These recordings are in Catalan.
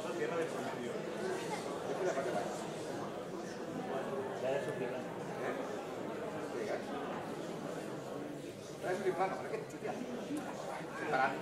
famosa tierra de por medio. Esta es la parte de abajo. La de su plano. Es muy plano, ¿para qué? Chutia. Para.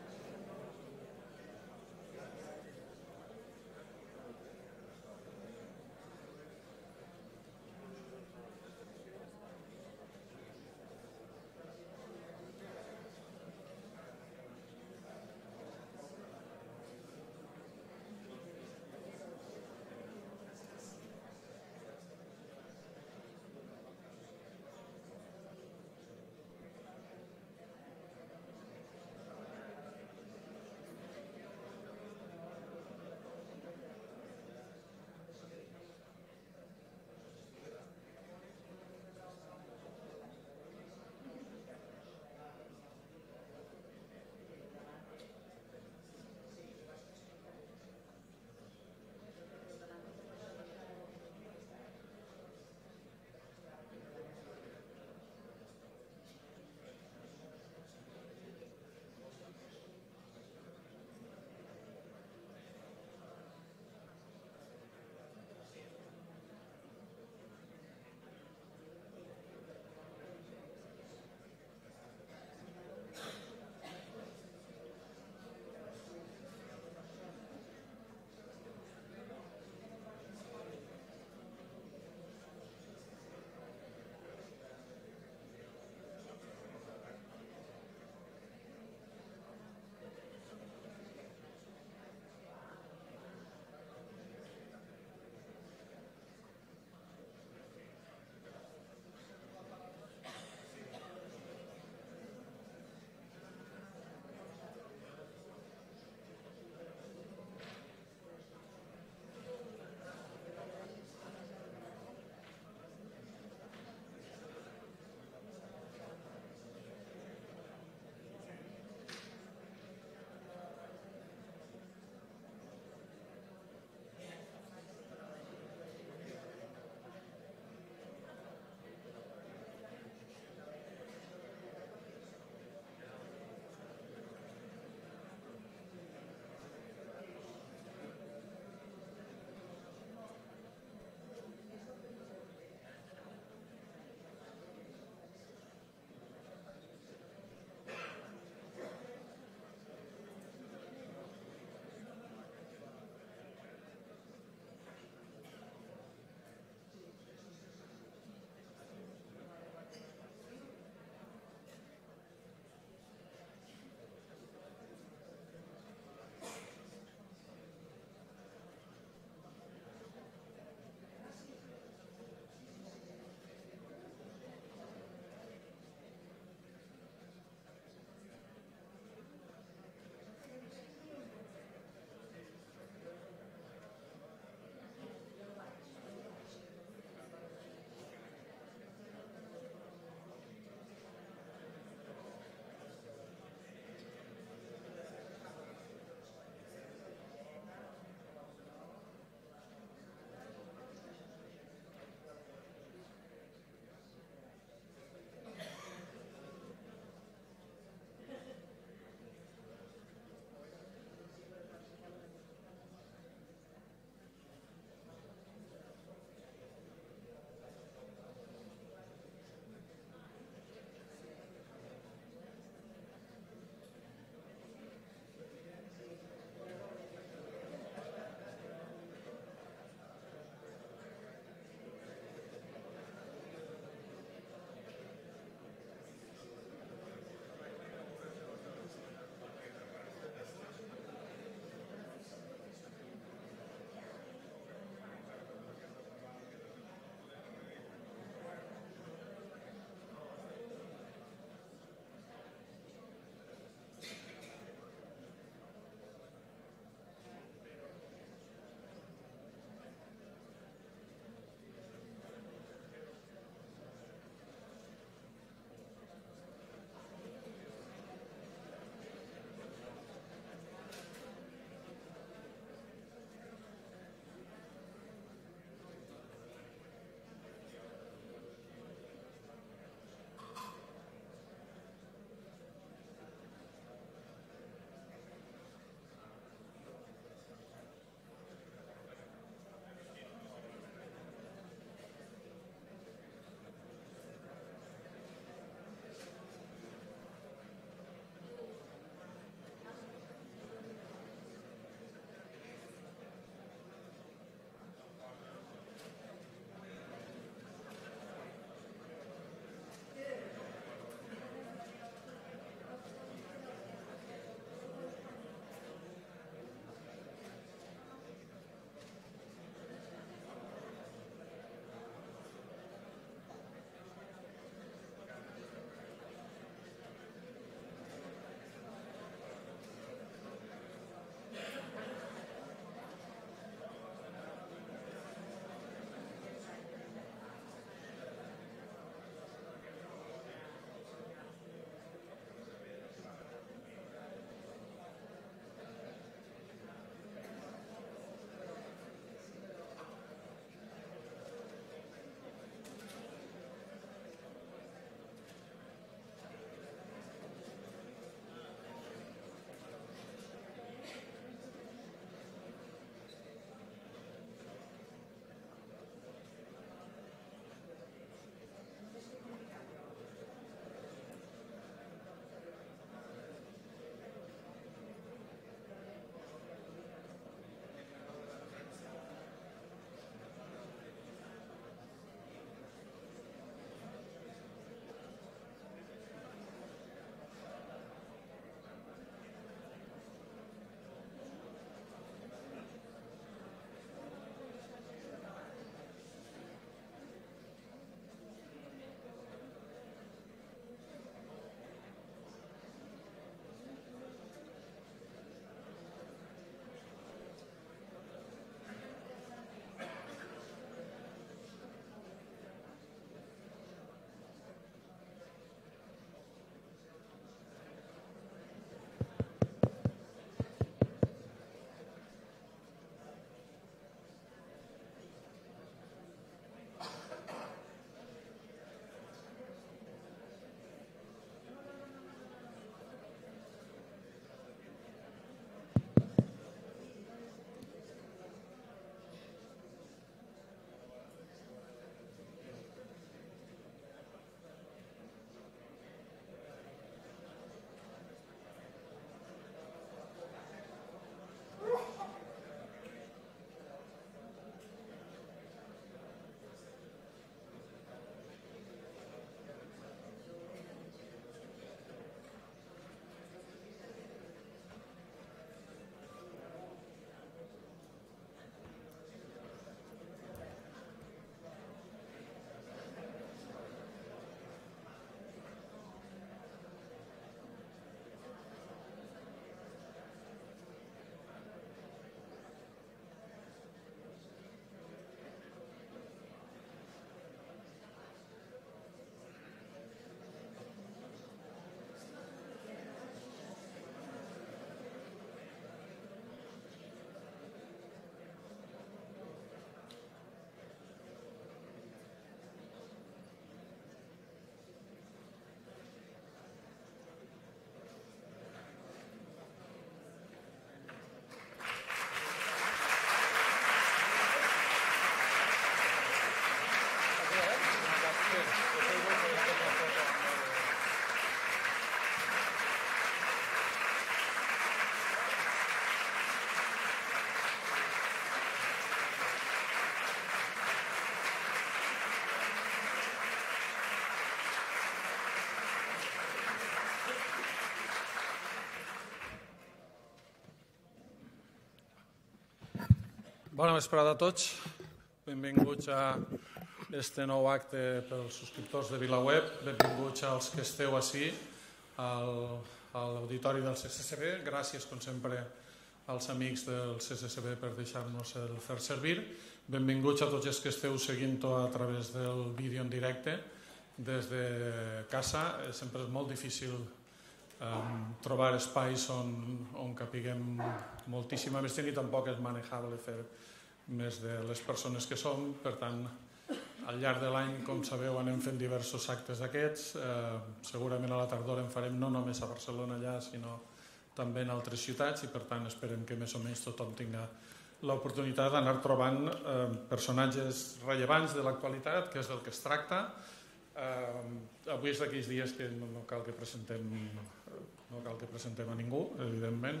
Bona vesprada a tots. Benvinguts a este nou acte pels subscriptors de VilaWeb. Benvinguts als que esteu ací a l'auditori del CCCB. Gràcies, com sempre, als amics del CCCB per deixar-nos el fer servir. Benvinguts a tots els que esteu seguint-ho a través del vídeo en directe des de casa. Sempre és molt difícil trobar espais on capiguem moltíssima més gent i tampoc és manejable fer més de les persones que som. Per tant, al llarg de l'any, com sabeu, anem fent diversos actes d'aquests. Segurament a la tardor en farem no només a Barcelona allà, sinó també en altres ciutats i per tant esperem que més o menys tothom tinga l'oportunitat d'anar trobant personatges rellevants de l'actualitat, que és del que es tracta. Avui és d'aquells dies que no cal que presentem a ningú, evidentment.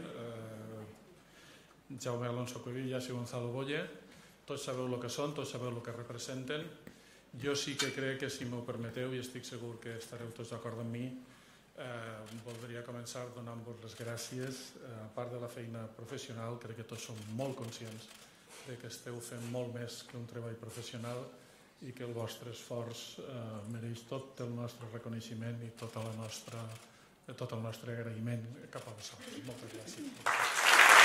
Jaume Alonso Cuevillas i Gonzalo Boye, tots sabeu el que són, tots sabeu el que representen. Jo sí que crec que, si m'ho permeteu, i estic segur que estareu tots d'acord amb mi, voldria començar donant-vos les gràcies. A part de la feina professional, crec que tots som molt conscients que esteu fent molt més que un treball professional i que el vostre esforç mereix tot el nostre reconeixement i tot el nostre agraïment cap a vosaltres. Moltes gràcies.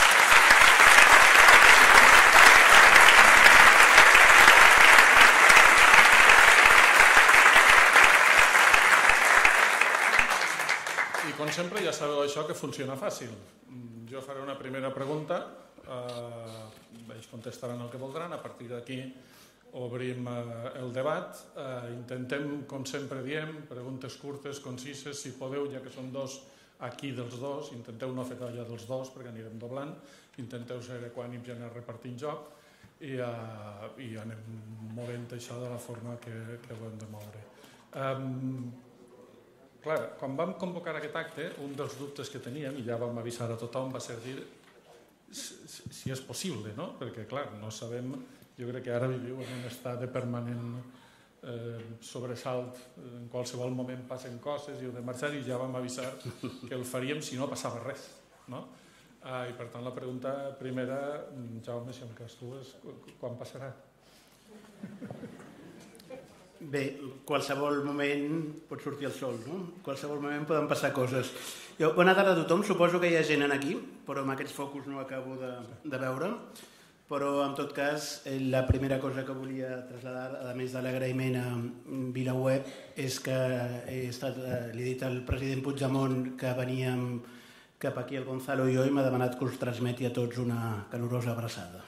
I com sempre ja sabeu això, que funciona fàcil. Jo faré una primera pregunta, ells contestaran el que voldran, a partir d'aquí obrim el debat. Intentem, com sempre diem, preguntes curtes, concises, si podeu, ja que són dos aquí dels dos, intenteu no fer talla dels dos perquè anirem doblant, intenteu ser equànims i anar repartint joc i anem movent això de la forma que ho hem de moure. Clar, quan vam convocar aquest acte, un dels dubtes que teníem, i ja vam avisar a tothom, va ser dir si és possible, no? Perquè, clar, no sabem, jo crec que ara viviu en un estat de permanent sobresalt, en qualsevol moment passen coses i heu de marxar, i ja vam avisar que el faríem si no passava res, no? I per tant la pregunta primera, Jaume, si em cas tu, és quan passarà? Bé, qualsevol moment pot sortir el sol, no? Qualsevol moment poden passar coses. Bona tarda a tothom, suposo que hi ha gent aquí, però amb aquests focus no acabo de veure. Però, en tot cas, la primera cosa que volia traslladar, a més de l'agraïment a VilaWeb, és que li he dit al president Puigdemont que veníem cap aquí el Gonzalo i jo i m'ha demanat que us transmeti a tots una calorosa abraçada.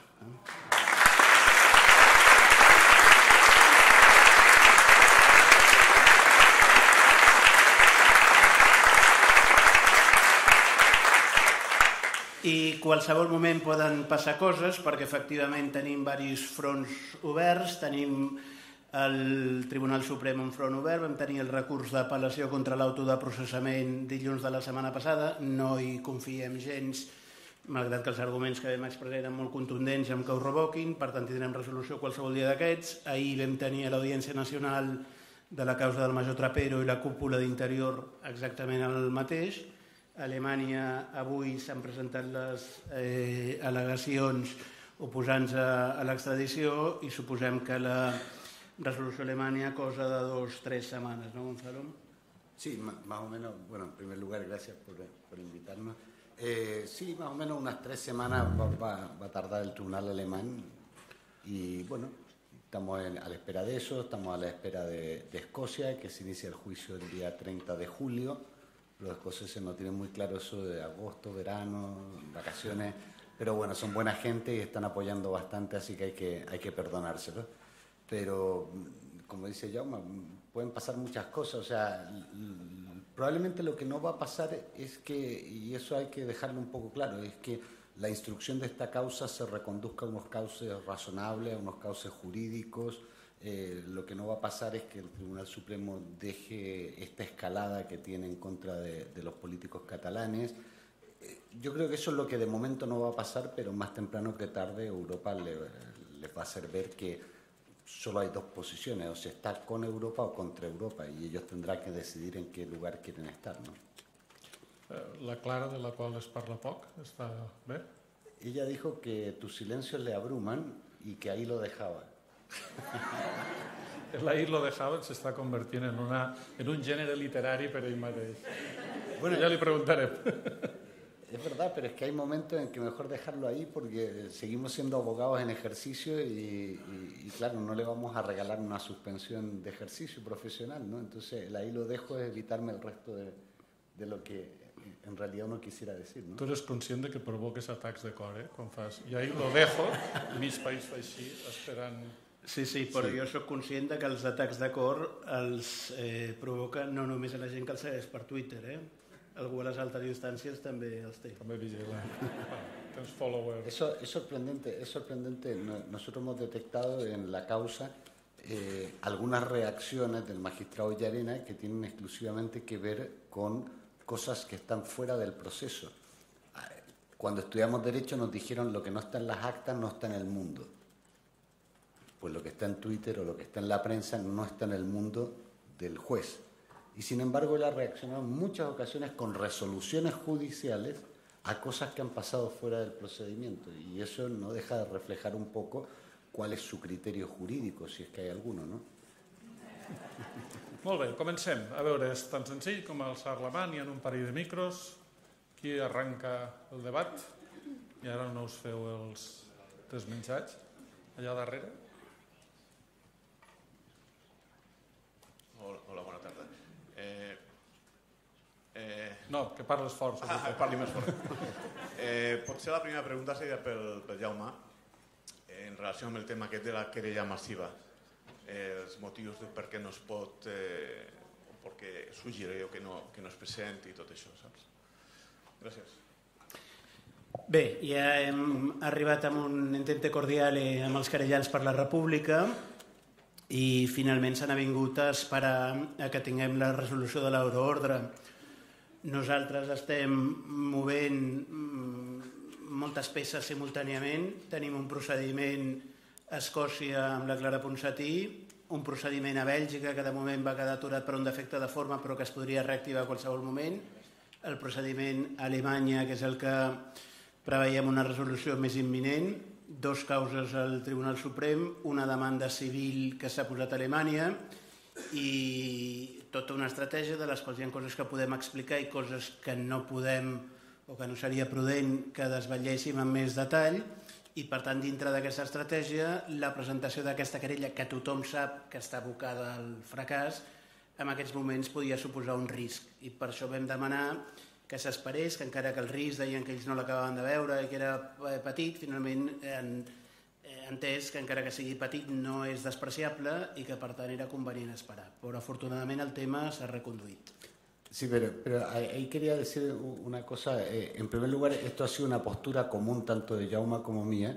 I qualsevol moment poden passar coses perquè efectivament tenim diversos fronts oberts, tenim el Tribunal Suprem un front obert, vam tenir el recurs d'apel·lació contra l'auto de processament dilluns de la setmana passada, no hi confiem gens, malgrat que els arguments que vam expressar eren molt contundents amb que ho revoquin, per tant tindrem resolució qualsevol dia d'aquests. Ahir vam tenir a l'Audiència Nacional de la causa del Major Trapero i la cúpula d'Interior exactament el mateix. A Alemanya avui s'han presentat les al·legacions oposant-se a l'extradició i suposem que la resolució alemanya cosa de 2 o 3 semanas, ¿no, Gonzalo? Sí, más o menos, bueno, en primer lugar, gracias por invitarnos. Sí, más o menos unas 3 semanas va a tardar el tribunal alemán y bueno, estamos a la espera de eso, estamos a la espera de Escocia, que se inicia el juicio el día 30 de julio. Los escoceses no tienen muy claro eso de agosto, verano, vacaciones, pero bueno, son buena gente y están apoyando bastante, así que hay que perdonárselo. Pero, como dice Jaume, pueden pasar muchas cosas, o sea, probablemente lo que no va a pasar es que, y eso hay que dejarlo un poco claro, es que la instrucción de esta causa se reconduzca a unos cauces razonables, a unos cauces jurídicos. Lo que no va a pasar es que el Tribunal Supremo deje esta escalada que tiene en contra de los políticos catalanes. Yo creo que eso es lo que de momento no va a pasar, pero más temprano que tarde Europa les va a hacer ver que solo hay 2 posiciones, o se está con Europa o contra Europa, y ellos tendrán que decidir en qué lugar quieren estar, ¿no? La Clara, de la qual es parla poc, està bé? ella dijo que tus silencios le abruman y que ahí lo dejaba. El ahir lo dejaven s'està convertint en un gènere literari per ell mateix. Bueno, ja li preguntarem. Es verdad, pero es que hay momentos en que mejor dejarlo ahí porque seguimos siendo abogados en ejercicio y claro, no le vamos a regalar una suspensión de ejercicio profesional, ¿no? Entonces, el ahí lo dejo es evitarme el resto de lo que en realidad uno quisiera decir, ¿no? Tu eres conscient de que provoques atacs de cor, quan fas i ahí lo dejo, mig país fa així, esperant... Sí, però jo sóc conscient que els atacs de cor els provoca no només a la gent que els segueix per Twitter, algú a les altres instàncies també els té. També vigila. Tens followers. Eso es sorprendente. Nosotros hemos detectado en la causa algunas reacciones del magistrado Llarena que tienen exclusivamente que ver con cosas que están fuera del proceso. Cuando estudiamos Derecho nos dijeron lo que no está en las actas no está en el mundo. Pues lo que está en Twitter o lo que está en la prensa no está en el mundo del juez. Y sin embargo él ha reaccionado en muchas ocasiones con resoluciones judiciales a cosas que han pasado fuera del procedimiento. Y eso no deja de reflejar un poco cuál es su criterio jurídico, si es que hay alguno, ¿no? Molt bé, comencem. A veure, és tan senzill com alçar la mà, hi ha un parell de micros. Qui arranca el debat? I ara no us feu els desmenjats. Allà darrere. Hola, bona tarda. No, que parles fort. Parli més fort. Potser la primera pregunta seria pel Jaume, en relació amb el tema aquest de la querella massiva, els motius de per què no es pot, o per què suggereix que no es presenti i tot això, saps? Gràcies. Bé, ja hem arribat a un intente cordial amb els querellants per la República i finalment s'han avingut a esperar a que tinguem la resolució de l'euroordre. Nosaltres estem movent moltes peces simultàniament. Tenim un procediment a Escòcia amb la Clara Ponsatí, un procediment a Bèlgica que de moment va quedar aturat per un defecte de forma però que es podria reactivar a qualsevol moment, el procediment a Alemanya, que és el que preveiem una resolució més imminent, 2 causes al Tribunal Suprem, una demanda civil que s'ha posat a Alemanya i tota una estratègia de les quals hi ha coses que podem explicar i coses que no podem o que no seria prudent que desvetlléssim amb més detall i per tant dintre d'aquesta estratègia la presentació d'aquesta querella que tothom sap que està abocada al fracàs en aquests moments podia suposar un risc i per això vam demanar que s'esperés, que encara que el risc deien que ells no l'acabaven de veure i que era petit, finalment han entès que encara que sigui petit no és despreciable i que per tant era convenient esperar. Però afortunadament el tema s'ha reconduït. Sí, pero ahí quería decir una cosa. En primer lugar, esto ha sido una postura común tanto de Jaume como mía.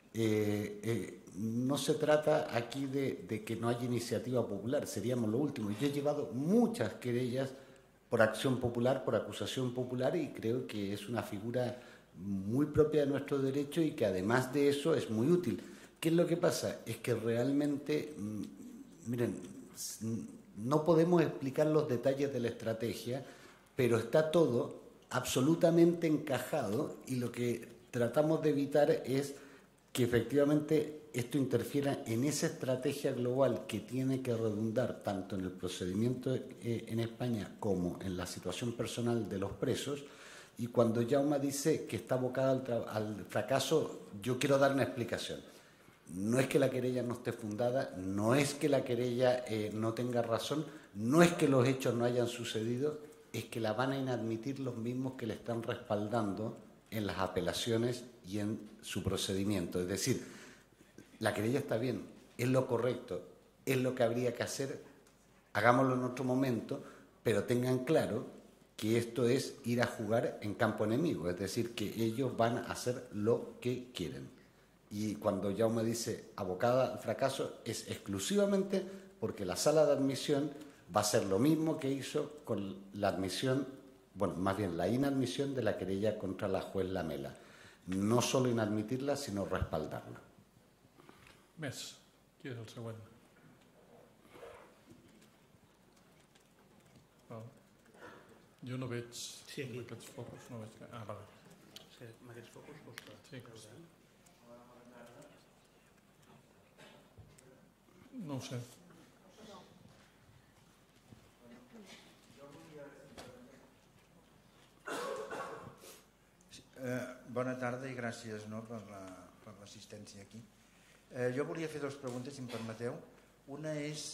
No se trata aquí de que no haya iniciativa popular, seríamos lo último. Yo he llevado muchas querellas por acción popular, por acusación popular y creo que es una figura muy propia de nuestro derecho y que además de eso es muy útil. ¿Qué es lo que pasa? Es que realmente, miren, no podemos explicar los detalles de la estrategia, pero está todo absolutamente encajado y lo que tratamos de evitar es que efectivamente esto interfiera en esa estrategia global que tiene que redundar tanto en el procedimiento en España como en la situación personal de los presos. Y cuando Jaume dice que está abocada al fracaso, yo quiero dar una explicación. No es que la querella no esté fundada, no es que la querella no tenga razón, no es que los hechos no hayan sucedido, es que la van a inadmitir los mismos que le están respaldando en las apelaciones y en su procedimiento. Es decir, la querella está bien, es lo correcto, es lo que habría que hacer, hagámoslo en otro momento, pero tengan claro que esto es ir a jugar en campo enemigo, es decir, que ellos van a hacer lo que quieren. Y cuando Jaume dice abocada al fracaso, es exclusivamente porque la sala de admisión va a hacer lo mismo que hizo con la admisión, bueno, más bien la inadmisión de la querella contra la juez Lamela. No solo inadmitirla, sino respaldarla. Més. Qui és el següent? Jo no veig aquests focus. No veig... Ah, vale. que amb aquests focus costa. Sí. No ho sé. Bona tarda i gràcies per l'assistència aquí. Jo volia fer dues preguntes, si em permeteu. Una és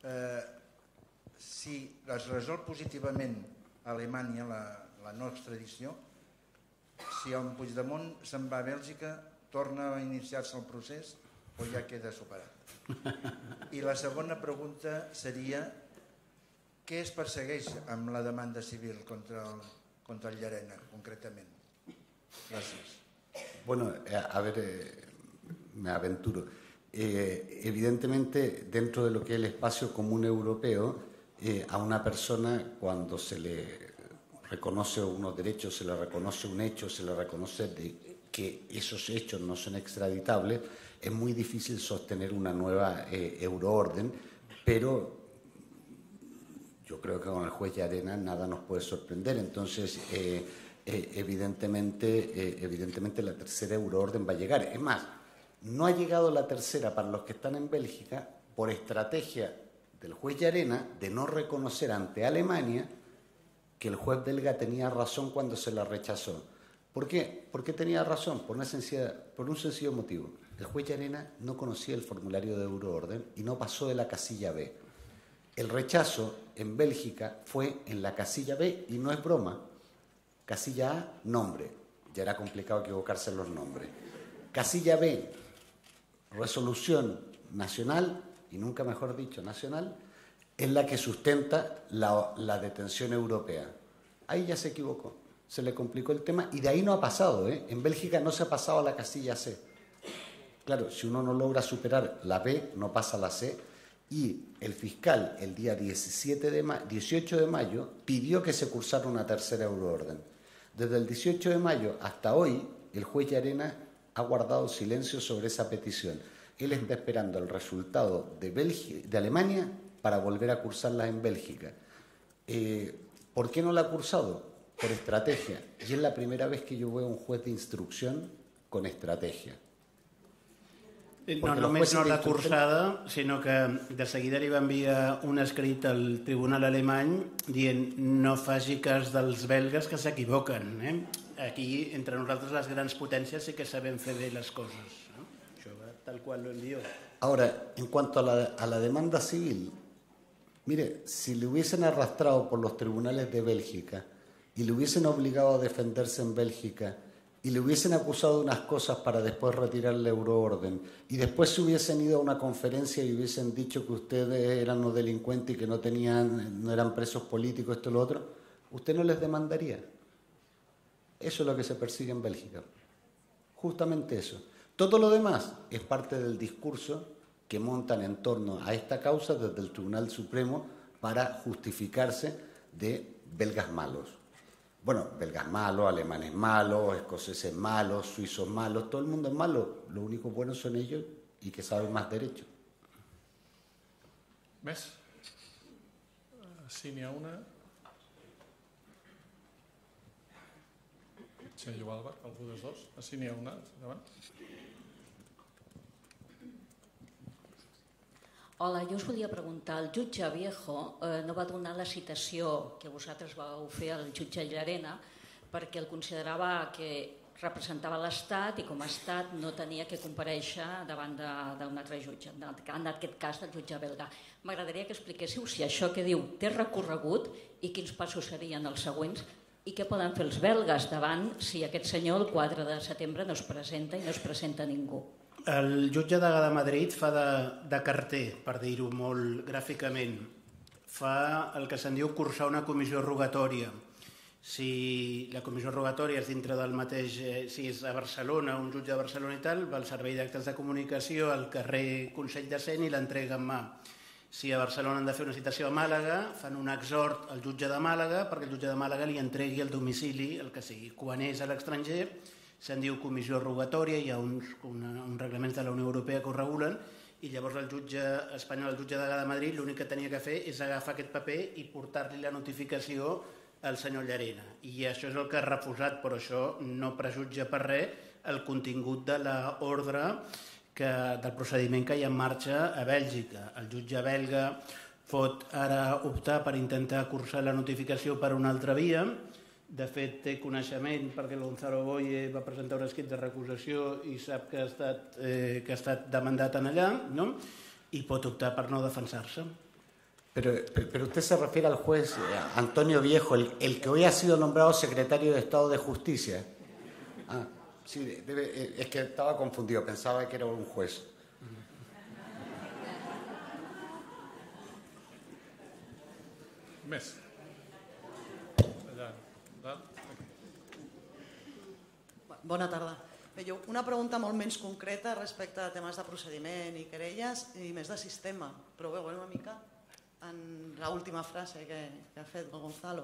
si es resol positivament a Alemanya la no extradició, si en Puigdemont se'n va a Bèlgica, torna a iniciar-se el procés o ja queda superat? I la segona pregunta seria què es persegueix amb la demanda civil contra el Llarena, concretament? Gracias. Bueno, a ver, me aventuro. Evidentemente, dentro de lo que es el espacio común europeo, a una persona cuando se le reconoce unos derechos, se le reconoce un hecho, se le reconoce que esos hechos no son extraditables, es muy difícil sostener una nueva euroorden, pero yo creo que con el juez Llarena nada nos puede sorprender. Entonces, evidentemente la tercera euroorden va a llegar. Es más, no ha llegado la tercera para los que están en Bélgica por estrategia del juez Llarena de no reconocer ante Alemania que el juez belga tenía razón cuando se la rechazó. ¿Por qué? ¿Por qué tenía razón? Por un sencillo motivo. El juez Llarena no conocía el formulario de euroorden y no pasó de la casilla B. El rechazo en Bélgica fue en la casilla B y no es broma. Casilla A, nombre. Ya era complicado equivocarse en los nombres. Casilla B, resolución nacional, y nunca mejor dicho nacional, es la que sustenta la detención europea. Ahí ya se equivocó, se le complicó el tema y de ahí no ha pasado. En Bélgica no se ha pasado a la casilla C. Claro, si uno no logra superar la B, no pasa a la C. Y el fiscal, el día 18 de mayo, pidió que se cursara una tercera euroorden. Desde el 18 de mayo hasta hoy, el juez Llarena ha guardado silencio sobre esa petición. Él está esperando el resultado de Alemania para volver a cursarla en Bélgica. ¿Por qué no la ha cursado? Por estrategia. Y es la primera vez que yo veo a un juez de instrucción con estrategia. No només no l'ha cursada, sinó que de seguida li va enviar un escrit al tribunal alemany dient no faci cas dels belgues que s'equivoquen. Aquí, entre nosaltres, les grans potències sí que sabem fer bé les coses. Això va tal qual lo envió. Ahora, en cuanto a la demanda civil, mire, si le hubiesen arrastrado por los tribunales de Bélgica y le hubiesen obligado a defenderse en Bélgica y le hubiesen acusado de unas cosas para después retirar la euroorden y después se hubiesen ido a una conferencia y hubiesen dicho que ustedes eran unos delincuentes y que no eran presos políticos, esto y lo otro, usted no les demandaría. Eso es lo que se persigue en Bélgica. Justamente eso. Todo lo demás es parte del discurso que montan en torno a esta causa desde el Tribunal Supremo para justificarse de belgas malos. Bueno, belgas malos, alemanes malos, escoceses malos, suizos malos, todo el mundo es malo. Lo único bueno son ellos y que saben más derecho. Més? Sí, n'hi ha una. Senyor Albert, algú dels dos? Sí, n'hi ha una. Endavant. Hola, jo us volia preguntar, el jutge Viejo no va donar la citació que vosaltres vau fer al jutge Llarena perquè el considerava que representava l'Estat i com a Estat no tenia que comparèixer davant d'un altre jutge, en aquest cas del jutge belga. M'agradaria que expliquéssiu si això que diu té recorregut i quins passos serien els següents i què poden fer els belgues davant si aquest senyor el 4 de setembre no es presenta i no es presenta ningú. El jutge de Madrid fa de carter, per dir-ho molt gràficament. Fa el que se'n diu cursar una comissió rogatòria. Si la comissió rogatòria és dintre del mateix, si és a Barcelona, un jutge de Barcelona i tal, va al servei d'actes de comunicació al carrer Consell de Cent i l'entrega en mà. Si a Barcelona han de fer una citació a Màlaga, fan un exhort al jutge de Màlaga perquè el jutge de Màlaga li entregui el domicili, el que sigui. Quan és a l'estranger, se'n diu comissió rogatòria, hi ha uns reglaments de la Unió Europea que ho regulen, i llavors el jutge espanyol, el jutge de Madrid, l'únic que tenia que fer és agafar aquest paper i portar-li la notificació el senyor Llarena. I això és el que ha refusat, però això no prejutja per res el contingut de l'ordre del procediment que hi ha en marxa a Bèlgica. El jutge belga pot ara optar per intentar cursar la notificació per una altra via. De fet, té coneixement perquè el Gonzalo Boye va presentar un escrit de recusació i sap que ha estat demandat en allà, ¿no? I pot optar per no defensar-se. Pero usted se refiere al juez Antonio Viejo, el que hoy ha sido nombrado secretario de Estado de Justicia. Ah, sí, es que estaba confundido, pensaba que era un juez. Més. Allà. Bona tarda. Bé, una pregunta molt menys concreta respecte a temes de procediment i querelles i més de sistema, però bé, una mica en l'última frase que ha fet el Gonzalo.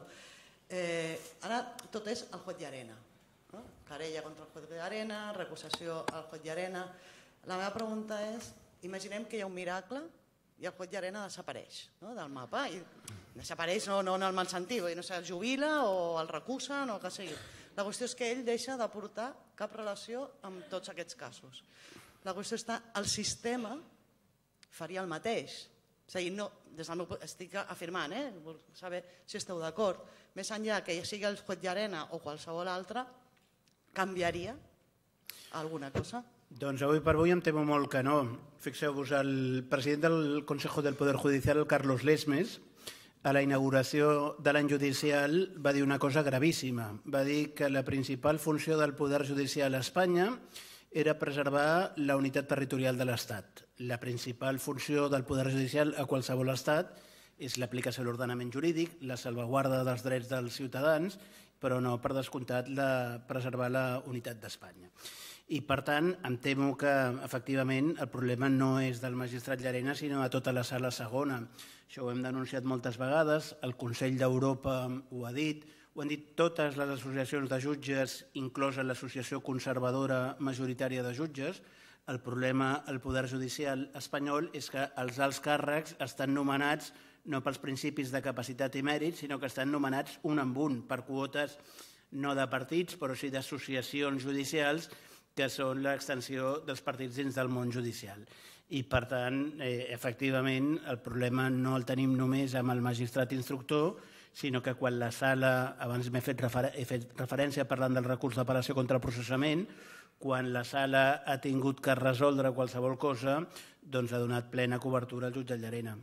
Ara tot és el juez Llarena. Querella contra el juez Llarena, recusació al juez Llarena. La meva pregunta és, imaginem que hi ha un miracle i el juez Llarena desapareix del mapa. I desapareix no en el mal sentit, no sé, el jubila o el recusen o el que sigui. La qüestió és que ell deixa d'aportar cap relació amb tots aquests casos. La qüestió està, el sistema faria el mateix. És a dir, no, des del meu estic afirmant, vull saber si esteu d'acord. Més enllà que ja sigui el juez Llarena o qualsevol altre, canviaria alguna cosa? Doncs avui per avui em temo molt que no. Fixeu-vos, el president del Consejo del Poder Judicial, el Carlos Lesmes, a la inauguració de l'any judicial va dir una cosa gravíssima. Va dir que la principal funció del Poder Judicial a Espanya era preservar la unitat territorial de l'Estat. La principal funció del Poder Judicial a qualsevol estat és l'aplicació de l'ordenament jurídic, la salvaguarda dels drets dels ciutadans, però no, per descomptat, preservar la unitat d'Espanya. I, per tant, em temo que, efectivament, el problema no és del magistrat Llarena, sinó a tota la sala segona. Això ho hem denunciat moltes vegades, el Consell d'Europa ho ha dit, ho han dit totes les associacions de jutges, inclosa l'associació conservadora majoritària de jutges. El problema al Poder Judicial espanyol és que els alts càrrecs estan nomenats no pels principis de capacitat i mèrit, sinó que estan nomenats un amb un, per quotes no de partits, però sí d'associacions judicials que són l'extensió dels partits dins del món judicial. I, per tant, efectivament, el problema no el tenim només amb el magistrat instructor, sinó que quan la sala, abans m'he fet referència parlant del recurs d'apel·lació contra el processament, quan la sala ha tingut que resoldre qualsevol cosa, doncs ha donat plena cobertura al jutge Llarena.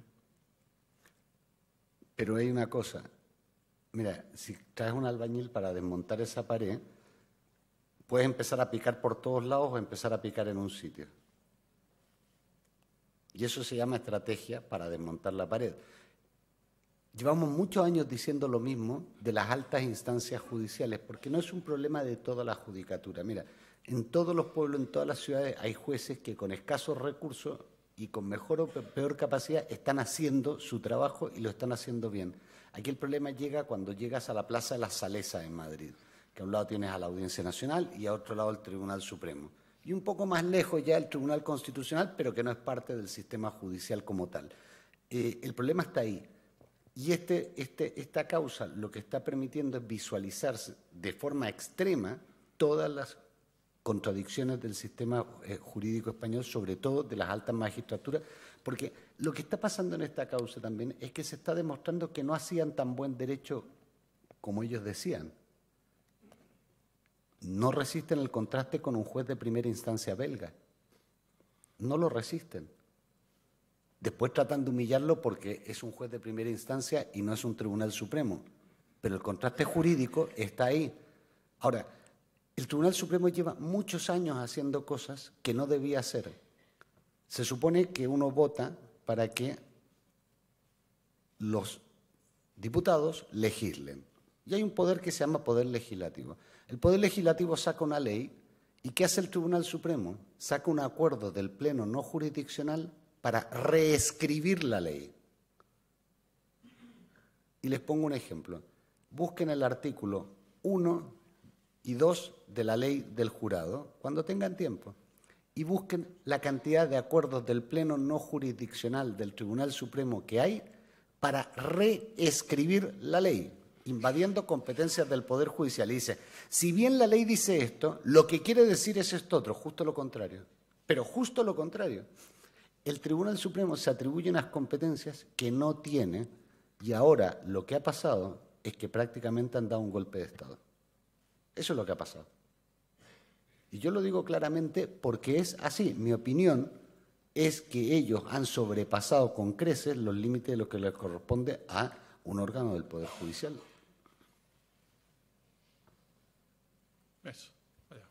Pero hay una cosa. Mira, si traes un albañil para desmontar esa pared, puedes empezar a picar por todos lados o empezar a picar en un sitio. Y eso se llama estrategia para desmontar la pared. Llevamos muchos años diciendo lo mismo de las altas instancias judiciales, porque no es un problema de toda la judicatura. Mira, en todos los pueblos, en todas las ciudades, hay jueces que con escasos recursos y con mejor o peor capacidad están haciendo su trabajo y lo están haciendo bien. Aquí el problema llega cuando llegas a la Plaza de las Salesas en Madrid, que a un lado tienes a la Audiencia Nacional y a otro lado el Tribunal Supremo. Y un poco más lejos ya el Tribunal Constitucional, pero que no es parte del sistema judicial como tal. El problema está ahí. Y esta causa lo que está permitiendo es visualizarse de forma extrema todas las contradicciones del sistema jurídico español, sobre todo de las altas magistraturas, porque lo que está pasando en esta causa también es que se está demostrando que no hacían tan buen derecho como ellos decían. No resisten el contraste con un juez de primera instancia belga. No lo resisten. Después tratan de humillarlo porque es un juez de primera instancia y no es un tribunal supremo. Pero el contraste jurídico está ahí. Ahora, el Tribunal Supremo lleva muchos años haciendo cosas que no debía hacer. Se supone que uno vota para que los diputados legislen. Y hay un poder que se llama poder legislativo. El poder legislativo saca una ley y ¿qué hace el Tribunal Supremo? Saca un acuerdo del Pleno no jurisdiccional para reescribir la ley. Y les pongo un ejemplo. Busquen el artículo 1 y 2 de la ley del jurado, cuando tengan tiempo, y busquen la cantidad de acuerdos del Pleno no jurisdiccional del Tribunal Supremo que hay para reescribir la ley. invadiendo competencias del Poder Judicial. Y dice, si bien la ley dice esto, lo que quiere decir es esto otro, justo lo contrario. Pero justo lo contrario. El Tribunal Supremo se atribuye unas competencias que no tiene, y ahora lo que ha pasado es que prácticamente han dado un golpe de Estado. Eso es lo que ha pasado. Y yo lo digo claramente porque es así. Mi opinión es que ellos han sobrepasado con creces los límites de lo que les corresponde a un órgano del Poder Judicial. Més. Allà.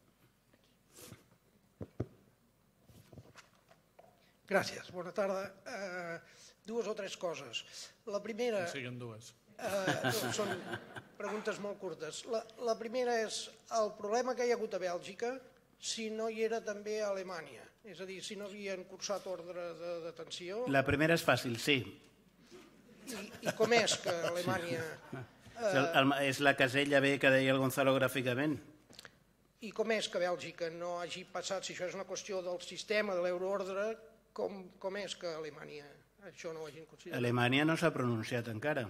Gràcies, bona tarda. Dues o tres coses. La primera... En siguin dues. Són preguntes molt curtes. La primera és el problema que hi ha hagut a Bèlgica si no hi era també a Alemanya. És a dir, si no havien cursat ordre de detenció... La primera és fàcil, sí. I com és que Alemanya... És la casella B que deia el Gonzalo gràficament. I com és que Bèlgica no hagi passat, si això és una qüestió del sistema, de l'euroordre, com és que Alemanya això no ho hagin considerat? Alemanya no s'ha pronunciat encara.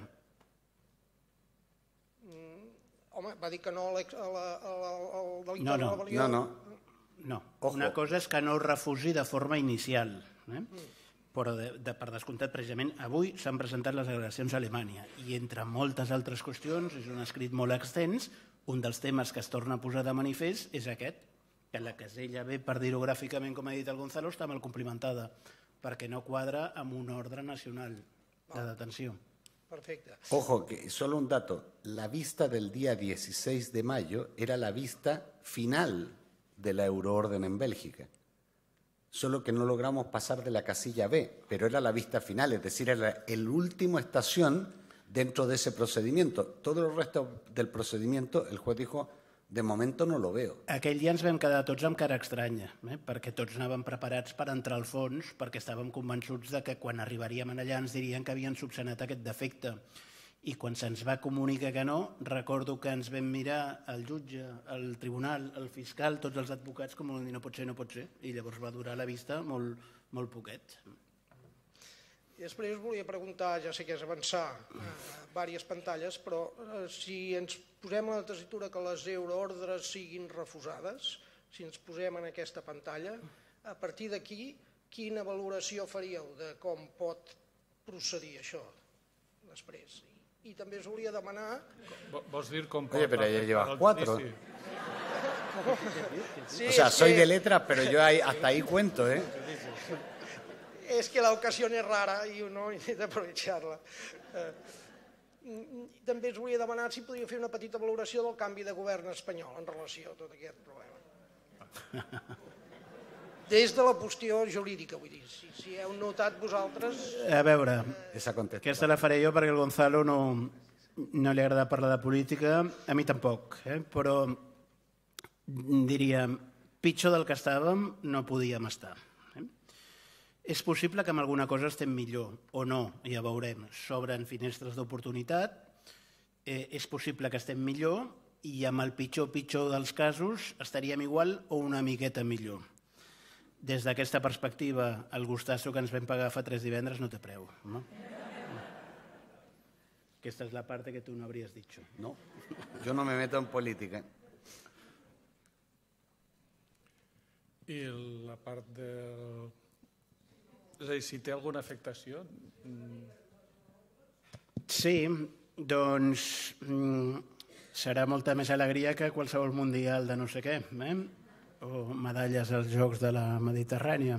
Home, va dir que no al delicte No, de no. rebel·lió. No. Una cosa és que no ho refusi de forma inicial, però per descomptat, precisament, avui s'han presentat les al·legacions a Alemanya i entre moltes altres qüestions, és un escrit molt extens, un dels temes que es torna a posar de manifest és aquest, que la casella B, per dir-ho gràficament, com ha dit el Gonzalo, està mal complimentada, perquè no quadra amb un ordre nacional de detenció. Perfecte. Ojo, que solo un dato, la vista del día 16 de mayo era la vista final de la euroorden en Bélgica. Solo que no logramos pasar de la casilla B, pero era la vista final, es decir, era el último estación dentro de ese procedimiento. Todo el resto del procedimiento, el juez dijo, de momento no lo veo. Aquell dia ens vam quedar tots amb cara estranya, perquè tots anàvem preparats per entrar al fons, perquè estàvem convençuts de que quan arribaríem allà ens dirien que havien subsanat aquest defecte. I quan se'ns va comunicar que no, recordo que ens vam mirar el jutge, el tribunal, el fiscal, tots els advocats, com van dir no pot ser, i llavors va durar la vista molt poquet. I després us volia preguntar, ja sé que és avançar diverses pantalles, però si ens posem a la tessitura que les euroordres siguin refusades, si ens posem en aquesta pantalla, a partir d'aquí, quina valoració faríeu de com pot procedir això després? I també us volia demanar... Vols dir com pot... Oye, pero ya llevas 4. Sí, o sea, soy de letras, pero yo hasta ahí cuento, ¿eh? Es que la ocasión es rara i uno intenta aprovecharla. També us volia demanar si podria fer una petita valoració del canvi de govern espanyol en relació a tot aquest problema. Des de la qüestió jurídica, vull dir, si heu notat vosaltres... A veure, aquesta la faré jo perquè el Gonzalo no li agrada parlar de política, a mi tampoc, però diria, pitjor del que estàvem no podíem estar. És possible que amb alguna cosa estem millor, o no, ja veurem. S'obren finestres d'oportunitat, és possible que estem millor i amb el pitjor dels casos estaríem igual o una miqueta millor. Des d'aquesta perspectiva, el gustasso que ens vam pagar fa 3 divendres no té preu, no? Aquesta és la part que tu no habrías dicho. No, yo no me meto en política. I la part del... És a dir, si té alguna afectació? Sí, doncs serà molta més alegria que qualsevol mundial de no sé què, o medalles als Jocs de la Mediterrània.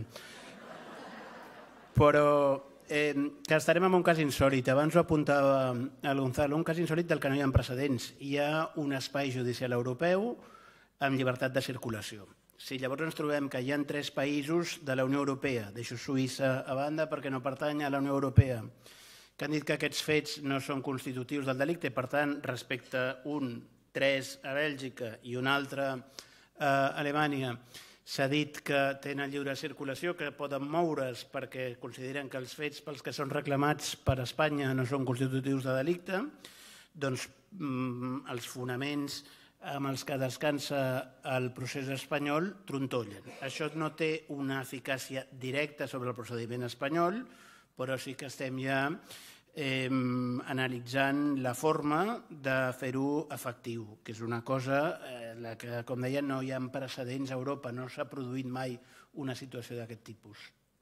Però que estarem en un cas insòlit. Abans ho apuntava el Gonzalo, un cas insòlit del que no hi ha precedents. Hi ha un espai judicial europeu amb llibertat de circulació. Si llavors ens trobem que hi ha 3 països de la Unió Europea, deixo Suïssa a banda perquè no pertany a la Unió Europea, que han dit que aquests fets no són constitutius del delicte, per tant, respecte un, 3 a Bèlgica i un altre a Alemanya, s'ha dit que tenen lliure circulació, que poden moure's perquè consideren que els fets pels que són reclamats per Espanya no són constitutius de delicte, doncs els fonaments amb els que descansa el procés espanyol trontollen. Això no té una eficàcia directa sobre el procediment espanyol, però sí que estem ja analitzant la forma de fer-ho efectiu, que és una cosa en la que, com deia, no hi ha precedents a Europa, no s'ha produït mai una situació d'aquest tipus.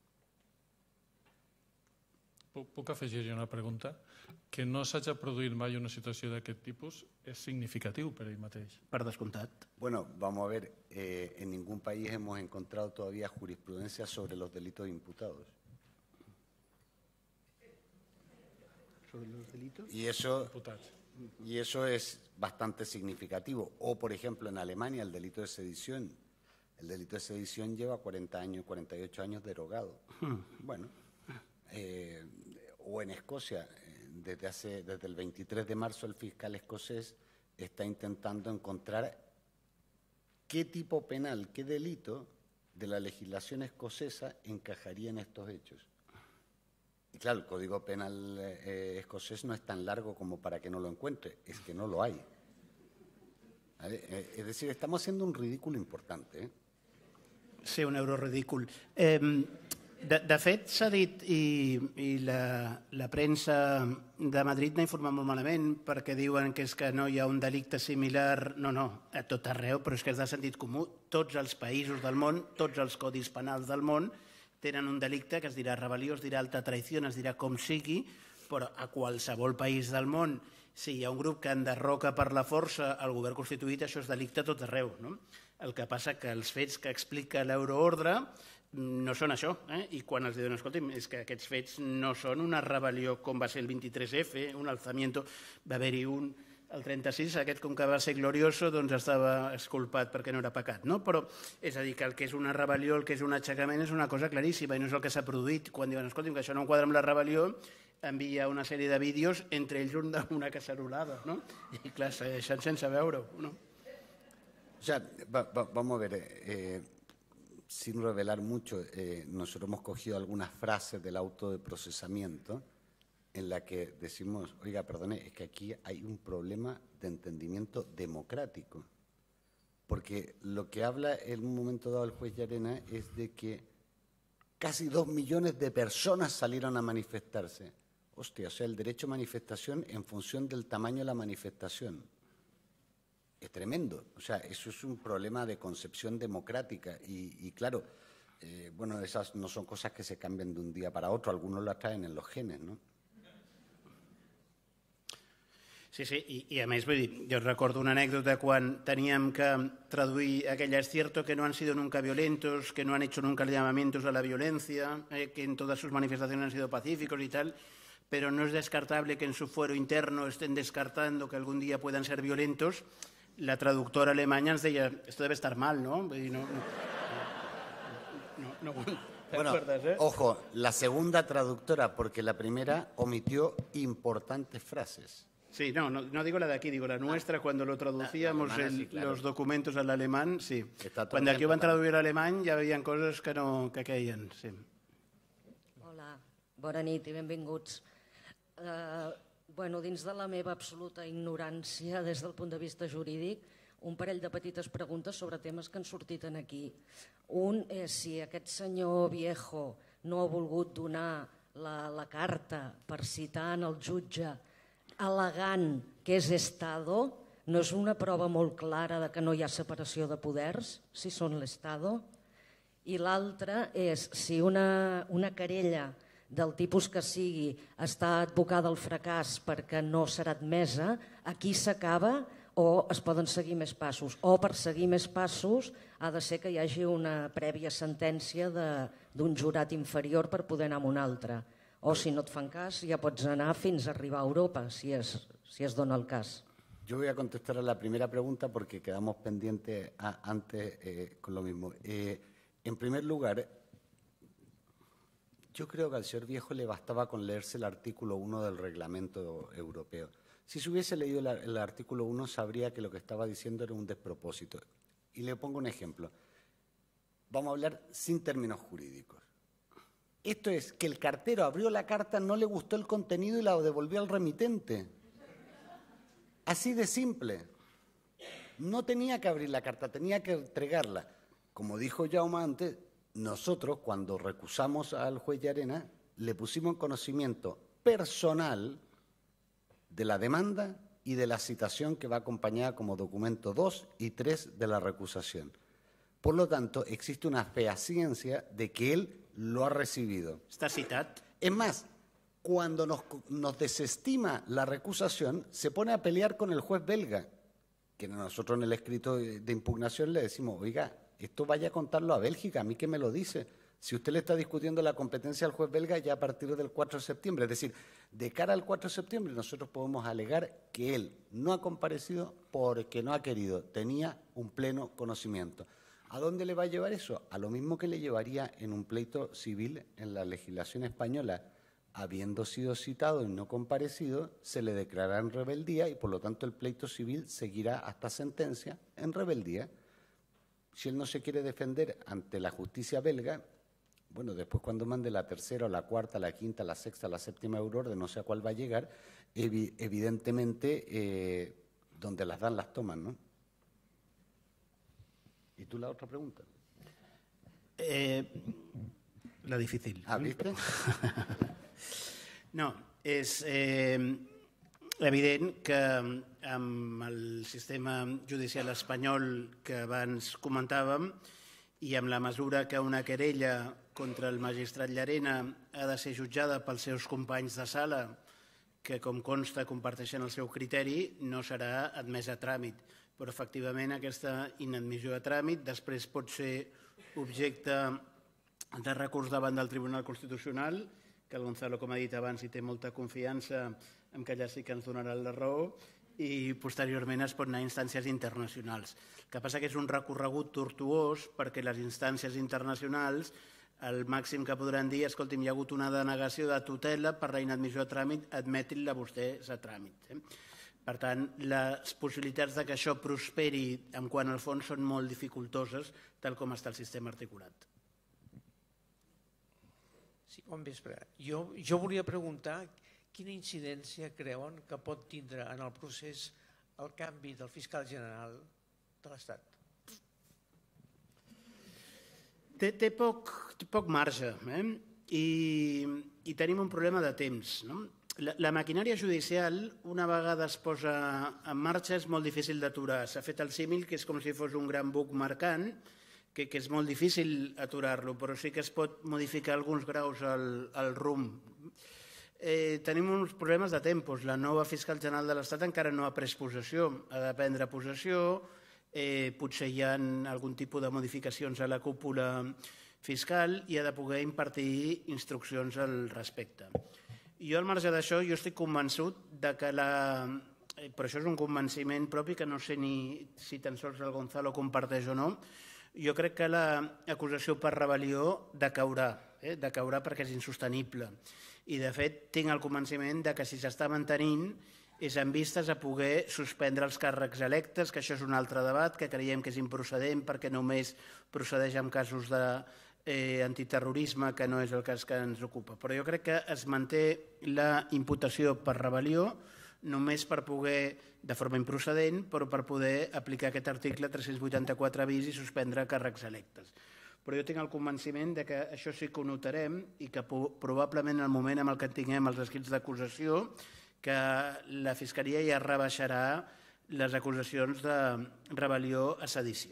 Puc afegir-hi una pregunta? Que no s'hagi produït mai una situació d'aquest tipus és significatiu per ell mateix. Per descomptat. Bueno, vamos a ver, en ningún país hemos encontrado todavía jurisprudencia sobre los delitos imputados. ¿Sobre los delitos? Y eso es bastante significativo. O, por ejemplo, en Alemania el delito de sedición. El delito de sedición lleva 40 años, 48 años derogado. Bueno, o en Escocia, desde el 23 de marzo el fiscal escocés está intentando encontrar qué tipo penal, qué delito de la legislación escocesa encajaría en estos hechos. Y claro, el Código Penal escocés no es tan largo como para que no lo encuentre, es que no lo hay. ¿Vale? Es decir, estamos haciendo un ridículo importante. Sí, un euro ridícul. De fet, s'ha dit, i la premsa de Madrid n'ha informat molt malament, perquè diuen que és que no hi ha un delicte similar, no, a tot arreu, però és que és de sentit comú. Tots els països del món, tots els codis penals del món, tenen un delicte que es dirà rebel·lió, es dirà alta traïció, es dirà com sigui, però a qualsevol país del món, si hi ha un grup que enderroca per la força el govern constituït, això és delicte a tot arreu. El que passa que els fets que explica l'euroordre no són això, i quan els diuen, escolti'm, és que aquests fets no són una rebel·lió com va ser el 23F, un alzamiento, va haver-hi un el 36, aquest com que va ser glorioso, doncs estava exculpat perquè no era pecat, no? Però és a dir, que el que és una rebel·lió, el que és un aixecament és una cosa claríssima i no és el que s'ha produït. Quan diuen, escolti'm, que això no enquadra amb la rebel·lió, envia una sèrie de vídeos, entre ells un d'una cacerolada, no? I clar, segueixen sense veure-ho, no? O sea, vamos a ver, sin revelar mucho, nosotros hemos cogido algunas frases del auto de procesamiento en la que decimos, oiga, perdone, es que aquí hay un problema de entendimiento democrático. Porque lo que habla en un momento dado el juez Llarena es de que casi 2 millones de personas salieron a manifestarse. Hostia, o sea, el derecho a manifestación en función del tamaño de la manifestación. Es tremendo. O sea, eso es un problema de concepción democrática. Y claro, bueno, esas no son cosas que se cambian de un día para otro. Algunos las traen en los genes, ¿no? Sí, i a més, vull dir, jo recordo una anècdota quan teníem que traduir aquella "es cierto que no han sido nunca violentos, que no han hecho nunca llamamientos a la violencia, que en todas sus manifestaciones han sido pacíficos y tal, pero no es descartable que en su fuero interno estén descartando que algún día puedan ser violentos", la traductora alemanya ens deia, esto debe estar mal, ¿no? Vull dir, no bueno, ojo, la segunda traductora, porque la primera omitió importantes frases. Sí, no digo la de aquí, digo la nuestra, cuando lo traducíamos sí, claro. los documentos al alemán, sí. Cuando aquí ho van traduir a alemany ja havia coses que queien, sí. Hola, bona nit i benvinguts. Dins de la meva absoluta ignorància des del punt de vista jurídic, un parell de petites preguntes sobre temes que han sortit aquí. Un és si aquest senyor Viejo no ha volgut donar la carta per citar en el jutge al·legant que és Estado, no és una prova molt clara de que no hi ha separació de poders, si són l'Estado? I l'altra és si una querella del tipus que sigui està advocada al fracàs perquè no serà admesa, aquí s'acaba o es poden seguir més passos? O per seguir més passos ha de ser que hi hagi una prèvia sentència d'un jurat inferior per poder anar a un altre. O si no et fan cas ja pots anar fins a arribar a Europa, si es dona el cas. Yo voy a contestar a la primera pregunta porque quedamos pendientes antes con lo mismo. En primer lugar, yo creo que al señor Viejo le bastaba con leerse el artículo 1 del reglamento europeo. Si se hubiese leído el artículo 1 sabría que lo que estaba diciendo era un despropósito. Y le pongo un ejemplo. Vamos a hablar sin términos jurídicos. Esto es que el cartero abrió la carta, no le gustó el contenido y la devolvió al remitente. Así de simple. No tenía que abrir la carta, tenía que entregarla. Como dijo Jaume antes, nosotros cuando recusamos al juez Llarena le pusimos en conocimiento personal de la demanda y de la citación que va acompañada como documento 2 y 3 de la recusación. Por lo tanto, existe una fehaciencia de que él lo ha recibido. Està citat. Es más, cuando nos desestima la recusación, se pone a pelear con el juez belga, que nosotros en el escrito de impugnación le decimos, oiga, esto vaya a contarlo a Bélgica, a mí que me lo dice. Si usted le está discutiendo la competencia al juez belga ya a partir del 4 de septiembre, es decir, de cara al 4 de septiembre nosotros podemos alegar que él no ha comparecido porque no ha querido, tenía un pleno conocimiento. ¿A dónde le va a llevar eso? A lo mismo que le llevaría en un pleito civil en la legislación española. Habiendo sido citado y no comparecido, se le declarará en rebeldía y por lo tanto el pleito civil seguirá hasta sentencia en rebeldía. Si él no se quiere defender ante la justicia belga, bueno, después cuando mande la tercera, o la cuarta, la quinta, la sexta, la séptima euroorden, no sé a cuál va a llegar, evidentemente donde las dan las toman, ¿no? ¿Y tú la otra pregunta? La difícil. Ah, ¿viste? No, és evident que amb el sistema judicial espanyol que abans comentàvem i amb la mesura que una querella contra el magistrat Llarena ha de ser jutjada pels seus companys de sala, que com consta comparteixen el seu criteri, no serà admesa a tràmit. Però efectivament aquesta inadmissió a tràmit després pot ser objecte de recurs davant del Tribunal Constitucional, que el Gonzalo, com ha dit abans, hi té molta confiança en que allà sí que ens donarà la raó, i posteriorment es pot anar a instàncies internacionals. El que passa que és un recorregut tortuós perquè les instàncies internacionals el màxim que podran dir, escolti'm, hi ha hagut una denegació de tutela per la inadmissió a tràmit, admetin-la vostès a tràmit. Per tant, les possibilitats que això prosperi en quant al fons són molt dificultoses, tal com està el sistema articulat. Sí, bon vespre. Jo volia preguntar quina incidència creuen que pot tindre en el procés el canvi del fiscal general de l'Estat? Té poc marge i tenim un problema de temps. La maquinària judicial, una vegada es posa en marxa, és molt difícil d'aturar. S'ha fet el símil que és com si fos un gran buc mercant, que és molt difícil aturar-lo, però sí que es pot modificar alguns graus al rumb. Tenim uns problemes de tempos. La nova fiscal general de l'Estat encara no ha pres possessió, ha de prendre possessió, potser hi ha algun tipus de modificacions a la cúpula fiscal i ha de poder impartir instruccions al respecte. Jo, al marge d'això, jo estic convençut que però això és un convenciment propi que no sé ni si tan sols el Gonzalo comparteix o no, jo crec que l'acusació per rebel·lió decaurà perquè és insostenible. I, de fet, tinc el convenciment que si s'està mantenint és en vistes a poder suspendre els càrrecs electes, que això és un altre debat, que creiem que és improcedent perquè només procedeix en casos d'antiterrorisme, que no és el cas que ens ocupa. Però jo crec que es manté la imputació per rebel·lió només per poder, de forma improcedent, però per poder aplicar aquest article 384 bis i suspendre càrrecs electes. Però jo tinc el convenciment que això sí que ho notarem i que probablement en el moment en què tinguem els escrits d'acusació que la Fiscalia ja rebaixarà les acusacions de rebel·lió a sedició.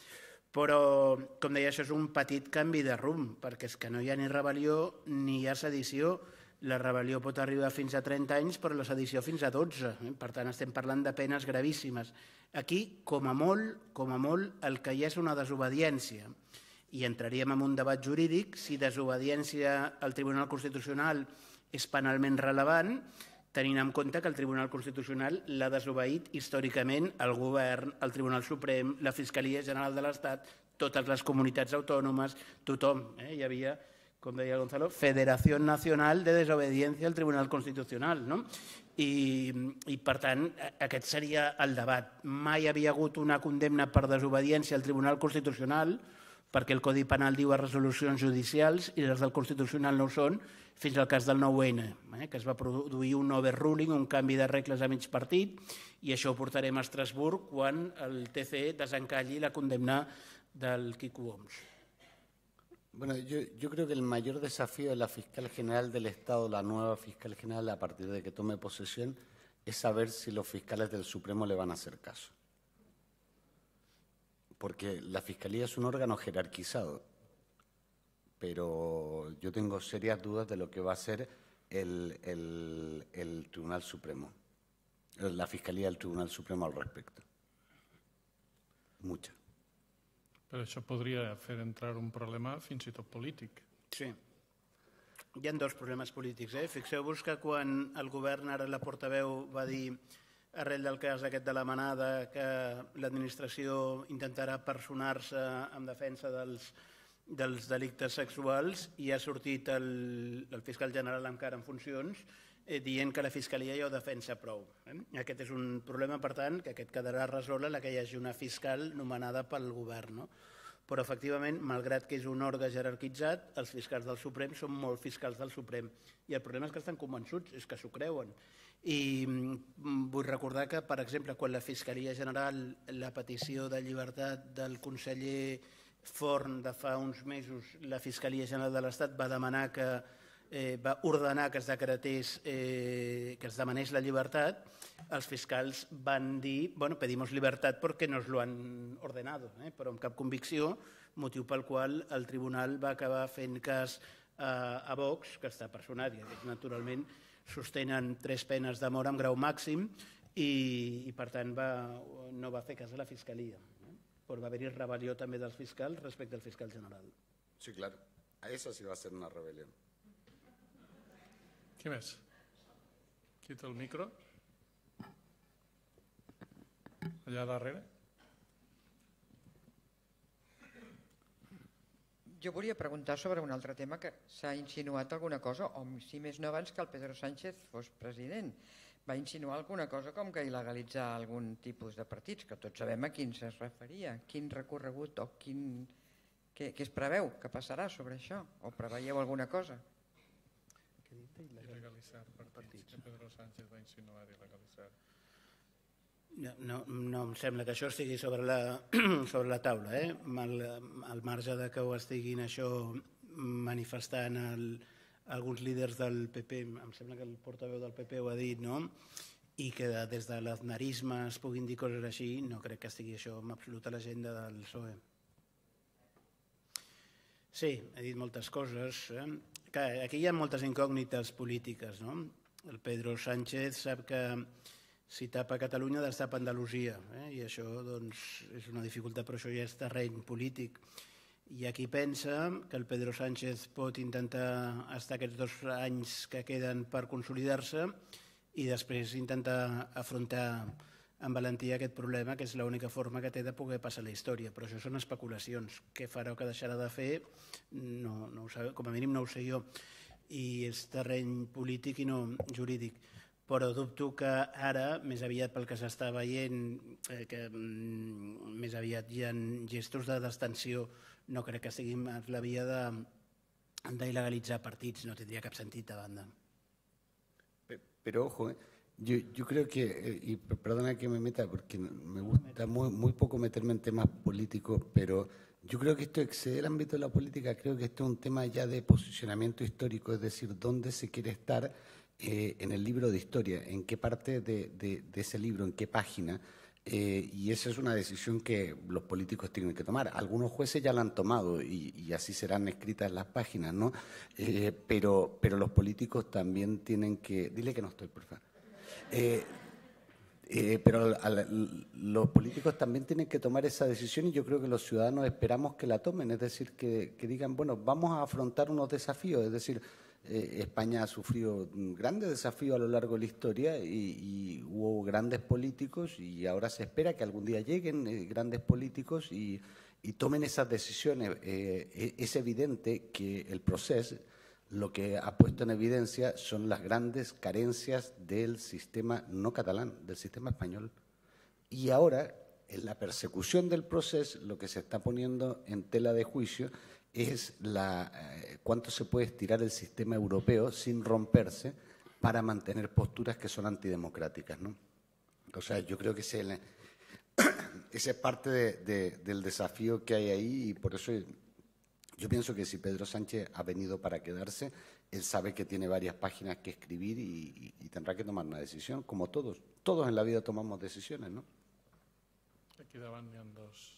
Però, com deia, això és un petit canvi de rumb, perquè és que no hi ha ni rebel·lió ni hi ha sedició. La rebel·lió pot arribar fins a 30 anys, però la sedició fins a 12. Per tant, estem parlant de penes gravíssimes. Aquí, com a molt, el que hi ha és una desobediència. I entraríem en un debat jurídic si desobediència al Tribunal Constitucional és penalment rellevant, tenint en compte que el Tribunal Constitucional l'ha desobeït històricament el Govern, el Tribunal Suprem, la Fiscalia General de l'Estat, totes les comunitats autònomes, tothom. Hi havia, com deia Gonzalo, Federació Nacional de Desobediència al Tribunal Constitucional. I, per tant, aquest seria el debat. Mai havia hagut una condemna per desobediència al Tribunal Constitucional, perquè el Codi Penal diu a resolucions judicials i les del Constitucional no ho són, fins al cas del 9-N, que es va produir un overruling, un canvi de regles a mig partit, i això ho portarem a Estrasburg quan el TC desencalli la condemna del Quico Homs. Bueno, yo creo que el mayor desafío de la fiscal general del Estado, la nueva fiscal general, a partir de que tome posesión, es saber si los fiscales del Supremo le van a hacer caso. Porque la Fiscalía es un órgano jerarquizado, pero yo tengo serias dudas de lo que va a ser el Tribunal Supremo, la Fiscalía del Tribunal Supremo al respecto. Mucha. Però això podria fer entrar un problema fins i tot polític. Sí. Hi ha dos problemes polítics. Fixeu-vos que quan el govern, ara la portaveu, va dir, arrel del cas aquest de la Manada, que l'administració intentarà personar-se en defensa dels delictes sexuals, i ha sortit el fiscal general encara en funcions dient que la Fiscalia ja ho defensa prou. Aquest és un problema, per tant, que aquest quedarà resolt en la que hi hagi una fiscal nomenada pel govern. Però, efectivament, malgrat que és un òrgan jerarquitzat, els fiscals del Suprem són molt fiscals del Suprem. I el problema és que estan convençuts, és que s'ho creuen. I vull recordar que, per exemple, quan la Fiscalia General, la petició de llibertat del conseller Forn de fa uns mesos, la Fiscalia General de l'Estat va demanar va ordenar que es decretés, que es demanés la llibertat, els fiscals van dir, bueno, pedimos libertad porque nos lo han ordenado, però amb cap convicció, motiu pel qual el tribunal va acabar fent cas a Vox, que està personat, i naturalment sostenen 3 penes de mort amb grau màxim i per tant no va fer cas a la Fiscalia. Però va haver-hi rebel·lió també dels fiscals respecte al fiscal general. Sí, claro. A eso sí va a ser una rebelión. Qui més? Quita el micro. Allà darrere. Jo volia preguntar sobre un altre tema que s'ha insinuat alguna cosa, o si més no abans que el Pedro Sánchez fos president. Va insinuar alguna cosa com que il·legalitzar algun tipus de partits, que tots sabem a quins es referia. Quin recorregut o què es preveu que passarà sobre això? O preveieu alguna cosa? Il·legalitzar partits, que Pedro Sánchez va insinuar il·legalitzar. No em sembla que això estigui sobre la taula. Al marge de que ho estiguin això manifestant alguns líders del PP, em sembla que el portaveu del PP ho ha dit, no? I que des de l'aznarisme es puguin dir coses així, no crec que estigui això en absoluta l'agenda del PSOE. Sí, he dit moltes coses. Aquí hi ha moltes incògnites polítiques, no? El Pedro Sánchez sap que si tapa Catalunya destapa Andalusia, i això és una dificultat, però això ja és terreny polític. Hi ha qui pensa que el Pedro Sánchez pot intentar estar aquests 2 anys que queden per consolidar-se i després intentar afrontar amb valentia aquest problema, que és l'única forma que té de poder passar la història. Però això són especulacions. Què farà o què deixarà de fer, com a mínim no ho sé jo. I és terreny polític i no jurídic. Però dubto que ara, més aviat pel que s'està veient, que més aviat hi ha gestos de destensió, no crec que estiguin a la via d'il·legalitzar partits, no tindria cap sentit a banda. Pero ojo, yo creo que, y perdona que me meta porque me gusta muy poco meterme en temas políticos, pero yo creo que esto excede el ámbito de la política, creo que esto es un tema ya de posicionamiento histórico, es decir, dónde se quiere estar en el libro de historia, en qué parte de ese libro, en qué página, y esa es una decisión que los políticos tienen que tomar. Algunos jueces ya la han tomado y así serán escritas las páginas, ¿no? Pero los políticos también tienen que... Dile que no estoy, por favor. Pero los políticos también tienen que tomar esa decisión y yo creo que los ciudadanos esperamos que la tomen, es decir, que digan, bueno, vamos a afrontar unos desafíos, es decir, España ha sufrido grandes desafíos a lo largo de la historia y hubo grandes políticos y ahora se espera que algún día lleguen grandes políticos y tomen esas decisiones. Es evidente que el proceso lo que ha puesto en evidencia son las grandes carencias del sistema no catalán, del sistema español. Y ahora, en la persecución del proceso, lo que se está poniendo en tela de juicio es cuánto se puede estirar el sistema europeo sin romperse para mantener posturas que son antidemocráticas, ¿no? O sea, yo creo que ese es parte del desafío que hay ahí y por eso Yo pienso que si Pedro Sánchez ha venido para quedarse, él sabe que tiene varias páginas que escribir y tendrá que tomar una decisión, como todos. Todos en la vida tomamos decisiones, ¿no? Aquí davant hi ha dos.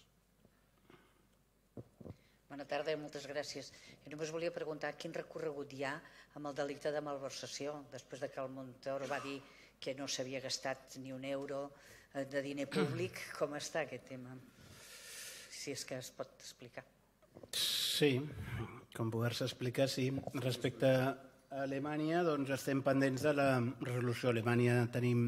Bona tarda i moltes gràcies. Jo només volia preguntar quin recorregut hi ha amb el delicte de malversació, després de que el Montoro va dir que no s'havia gastat ni un euro de diner públic. Com està aquest tema? Si és que es pot explicar. Sí, com poder-se explicar, sí. Respecte a Alemanya, doncs estem pendents de la resolució. A Alemanya tenim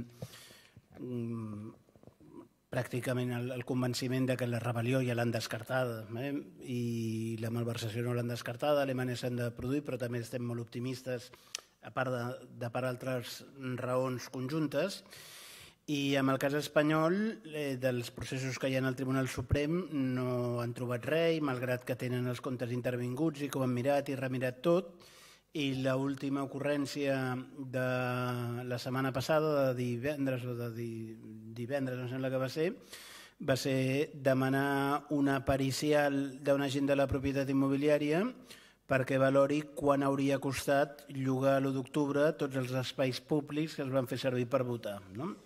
pràcticament el convenciment de que la rebel·lió ja l'han descartada i la malversació no l'han descartada. A Alemanya s'han de produir, però també estem molt optimistes, a part de per altres raons conjuntes. I en el cas espanyol, dels processos que hi ha al Tribunal Suprem, no han trobat res, malgrat que tenen els comptes intervinguts i que ho han mirat i remirat tot. I l'última ocurrència de la setmana passada, de divendres o de divendres, em sembla que va ser demanar una pericial d'un agent de la propietat immobiliària perquè valori quan hauria costat llogar l'1 d'octubre tots els espais públics que es van fer servir per votar.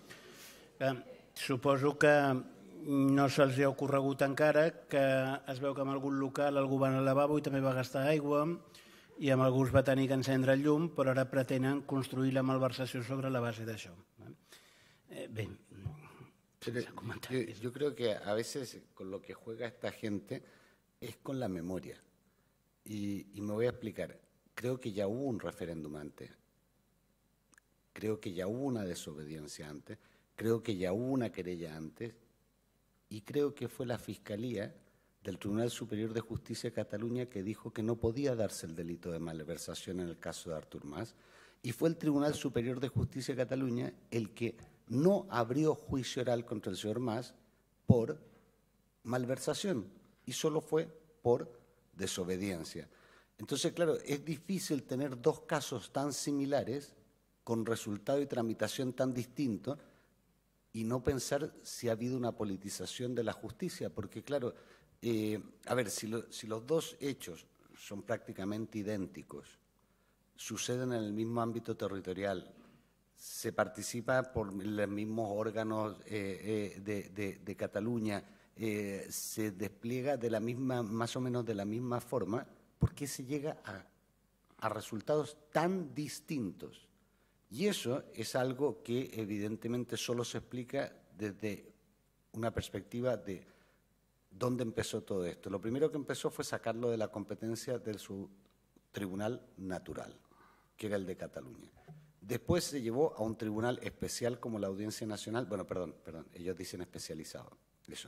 Suposo que no se'ls ha ocorregut encara, que es veu que en algun local algú va al lavabo i també va gastar aigua i amb algú es va tenir que encendre el llum, però ara pretenen construir la malversació sobre la base d'això. Bé, yo creo que a veces con lo que juega esta gente es con la memoria. Y me voy a explicar. Creo que ya hubo un referéndum antes. Creo que ya hubo una desobediencia antes. Creo que ya hubo una querella antes. Y creo que fue la Fiscalía del Tribunal Superior de Justicia de Cataluña que dijo que no podía darse el delito de malversación en el caso de Artur Mas. Y fue el Tribunal Superior de Justicia de Cataluña el que no abrió juicio oral contra el señor Mas por malversación y solo fue por desobediencia. Entonces, claro, es difícil tener dos casos tan similares con resultado y tramitación tan distintos y no pensar si ha habido una politización de la justicia, porque claro, a ver, si los dos hechos son prácticamente idénticos, suceden en el mismo ámbito territorial, se participa por los mismos órganos de Cataluña, se despliega de la misma, más o menos de la misma forma, ¿por qué se llega a resultados tan distintos? Y eso es algo que evidentemente solo se explica desde una perspectiva de dónde empezó todo esto. Lo primero que empezó fue sacarlo de la competencia de su tribunal natural, que era el de Cataluña. Después se llevó a un tribunal especial como la Audiencia Nacional, bueno, perdón, ellos dicen especializado, eso.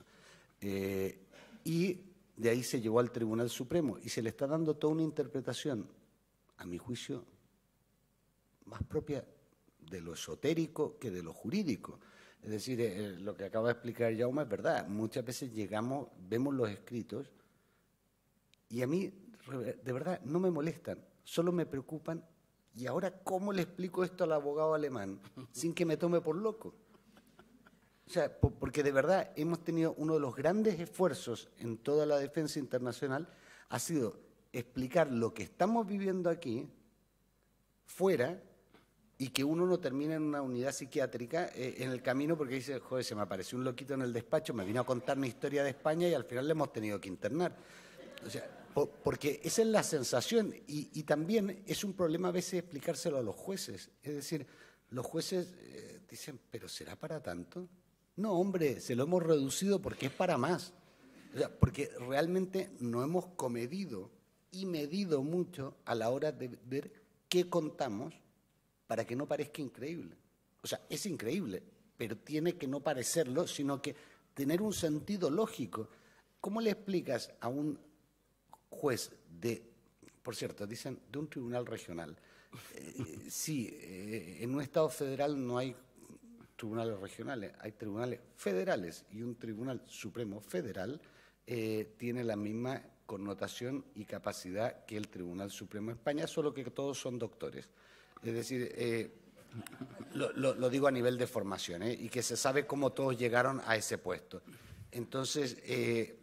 Y de ahí se llevó al Tribunal Supremo y se le está dando toda una interpretación, a mi juicio, más propia de lo esotérico que de lo jurídico. Es decir, lo que acaba de explicar Jaume es verdad. Muchas veces llegamos, vemos los escritos y a mí, de verdad, no me molestan, solo me preocupan. ¿Y ahora cómo le explico esto al abogado alemán sin que me tome por loco? O sea, porque de verdad hemos tenido uno de los grandes esfuerzos en toda la defensa internacional ha sido explicar lo que estamos viviendo aquí fuera y que uno no termine en una unidad psiquiátrica en el camino porque dice, joder, se me apareció un loquito en el despacho, me vino a contar una historia de España y al final le hemos tenido que internar. O sea, porque esa es la sensación y también es un problema a veces explicárselo a los jueces. Es decir, los jueces dicen, ¿pero será para tanto? No, hombre, se lo hemos reducido porque es para más. O sea, porque realmente no hemos comedido y medido mucho a la hora de ver qué contamos para que no parezca increíble. O sea, es increíble, pero tiene que no parecerlo, sino que tener un sentido lógico. ¿Cómo le explicas a un juez por cierto, dicen de un tribunal regional? Sí, en un Estado federal no hay tribunales regionales, hay tribunales federales y un Tribunal Supremo Federal tiene la misma connotación y capacidad que el Tribunal Supremo de España, solo que todos son doctores. Es decir, lo digo a nivel de formación, y que se sabe cómo todos llegaron a ese puesto. Entonces,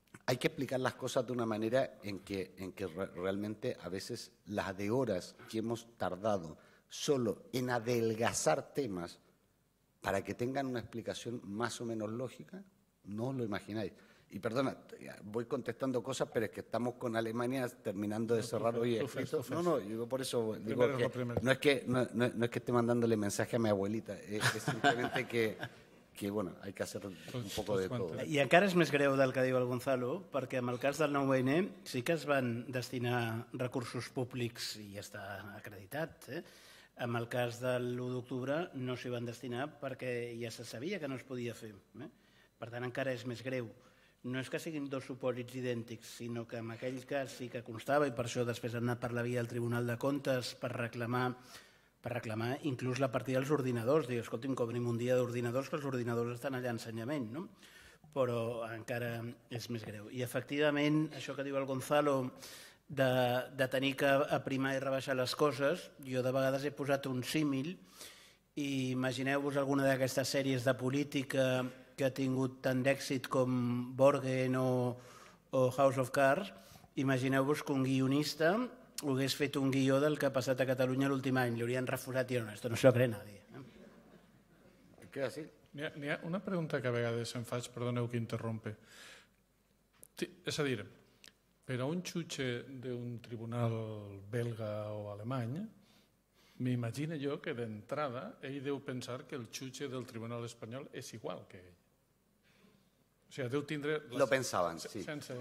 hay que explicar las cosas de una manera en que realmente a veces las de horas que hemos tardado solo en adelgazar temas para que tengan una explicación más o menos lógica, no os lo imagináis. Y perdona, voy contestando cosas, pero es que estamos con Alemania terminando de cerrar hoy escrito. No, yo por eso digo que no es que esté mandándole mensaje a mi abuelita, es simplemente que bueno, hay que hacer un poco de todo. I encara és més greu del que diu el Gonzalo, perquè en el cas del 9-N sí que es van destinar recursos públics i ja està acreditat. En el cas de l'1 d'octubre no s'hi van destinar perquè ja se sabia que no es podia fer. Per tant, encara és més greu. No és que siguin dos supòsits idèntics, sinó que en aquell cas sí que constava, i per això després han anat per la via del Tribunal de Comptes per reclamar inclús la partida dels ordinadors. Diu, escolti'm, cobrim un dia d'ordinadors, que els ordinadors estan allà a ensenyament, no? Però encara és més greu. I efectivament, això que diu el Gonzalo, de tenir que aprimar i rebaixar les coses, jo de vegades he posat un símil, i imagineu-vos alguna d'aquestes sèries de política que ha tingut tant d'èxit com Borgen o House of Cards, imagineu-vos que un guionista hagués fet un guió del que ha passat a Catalunya l'últim any, li haurien refusat i no, esto no se lo cree nadie. Queda así. N'hi ha una pregunta que a vegades em faig, perdoneu que interrompe. És a dir, per a un jutge d'un tribunal belga o alemany, m'imagino jo que d'entrada ell deu pensar que el jutge del tribunal espanyol és igual que ell. O sigui, deu tindre... Lo pensaven, sí.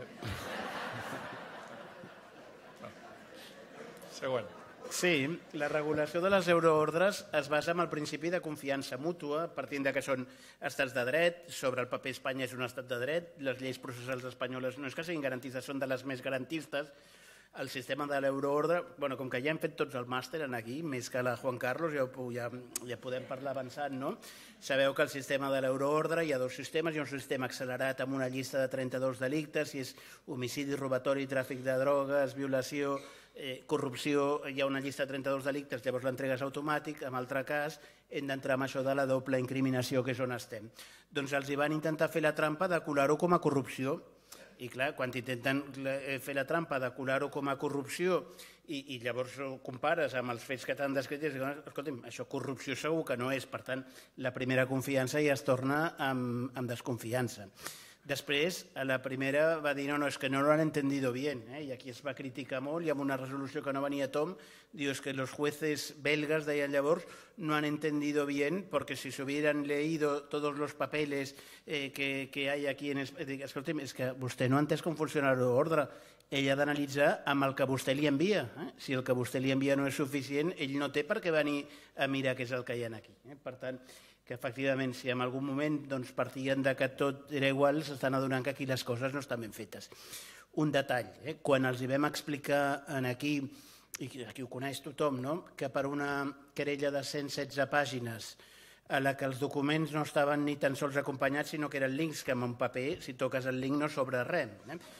Següent. Sí, la regulació de les euroordres es basa en el principi de confiança mútua, partint que són estats de dret, sobre el paper Espanya és un estat de dret, les lleis processals espanyoles no és que siguin garantistes, són de les més garantistes. El sistema de l'euroordre, com que ja hem fet tots el màster aquí, més que la Juan Carlos, ja podem parlar avançant, no? Sabeu que el sistema de l'euroordre hi ha dos sistemes, hi ha un sistema accelerat amb una llista de 32 delictes, si és homicidi, robatori, tràfic de drogues, violació, corrupció, hi ha una llista de 32 delictes, llavors l'entrega és automàtic, en altre cas hem d'entrar amb això de la doble incriminació, que és on estem. Doncs els hi van intentar fer la trampa de colar-ho com a corrupció. I clar, quan intenten fer la trampa de colar-ho com a corrupció i llavors ho compares amb els fets que t'han descrit i dius, escolta'm, això corrupció segur que no és, per tant, la primera confiança ja es torna amb desconfiança. Després, a la primera va dir, no, és que no lo han entendido bien, i aquí es va criticar molt i amb una resolució que no venia a tom, diu, es que los jueces belgas, deien llavors, no han entendido bien porque si se hubieran leído todos los papeles que hay aquí en España, escolti'm, és que vostè no ha entès com funciona l'ordre, ell ha d'analitzar amb el que vostè li envia. Si el que vostè li envia no és suficient, ell no té per què venir a mirar què és el que hi ha aquí. Per tant, que efectivament, si en algun moment partien que tot era igual, s'estan adonant que aquí les coses no estan ben fetes. Un detall, quan els hi vam explicar aquí, i aquí ho coneix tothom, que per una querella de 116 pàgines a la que els documents no estaven ni tan sols acompanyats, sinó que eren links que en un paper, si toques el link no s'obre res,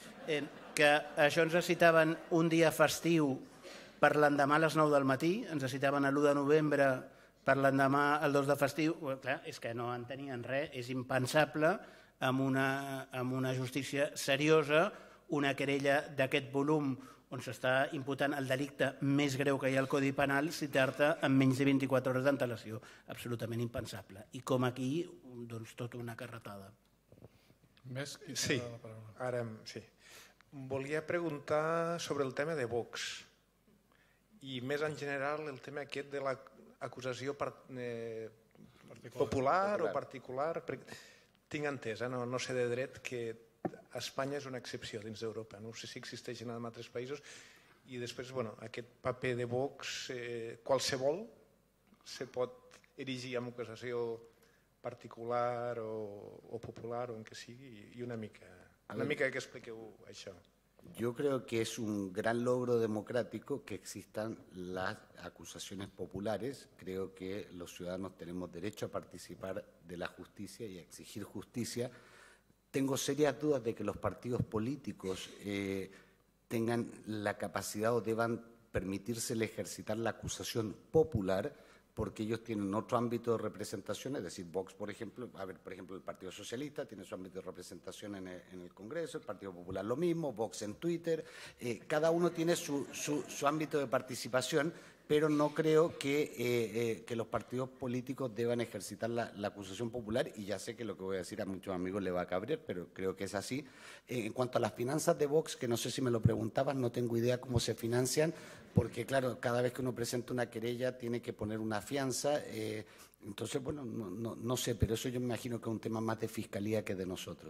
que això ens citaven un dia festiu per l'endemà a les 9 del matí, ens citaven l'1 de novembre per l'endemà el 2 de festiu, clar, és que no en tenien res, és impensable amb una justícia seriosa, una querella d'aquest volum on s'està imputant el delicte més greu que hi ha al Codi Penal, citar-te en menys de 24 hores d'antelació. Absolutament impensable. I com aquí, doncs, tota una carretada. Sí, ara sí. Volia preguntar sobre el tema de Vox i més en general el tema aquest de l'acusació popular o particular. Tinc entès, no sé de dret, que Espanya és una excepció dins d'Europa. No sé si existeixen en altres països. I després, aquest paper de Vox, qualsevol se pot erigir amb acusació particular o popular o en què sigui, i una mica que expliqueu això. Yo creo que es un gran logro democrático que existan las acusaciones populares. Creo que los ciudadanos tenemos derecho a participar de la justicia y a exigir justicia. Tengo serias dudas de que los partidos políticos tengan la capacidad o deban permitírsele ejercitar la acusación popular, porque ellos tienen otro ámbito de representación, es decir, Vox, por ejemplo, el Partido Socialista tiene su ámbito de representación en el Congreso, el Partido Popular lo mismo, Vox en Twitter, cada uno tiene su ámbito de participación, pero no creo que los partidos políticos deban ejercitar la acusación popular, y ya sé que lo que voy a decir a muchos amigos le va a cabrear, pero creo que es así. En cuanto a las finanzas de Vox, que no sé si me lo preguntabas, no tengo idea cómo se financian, porque claro, cada vez que uno presenta una querella tiene que poner una fianza, entonces, bueno, no sé, pero eso yo me imagino que es un tema más de fiscalía que de nosotros.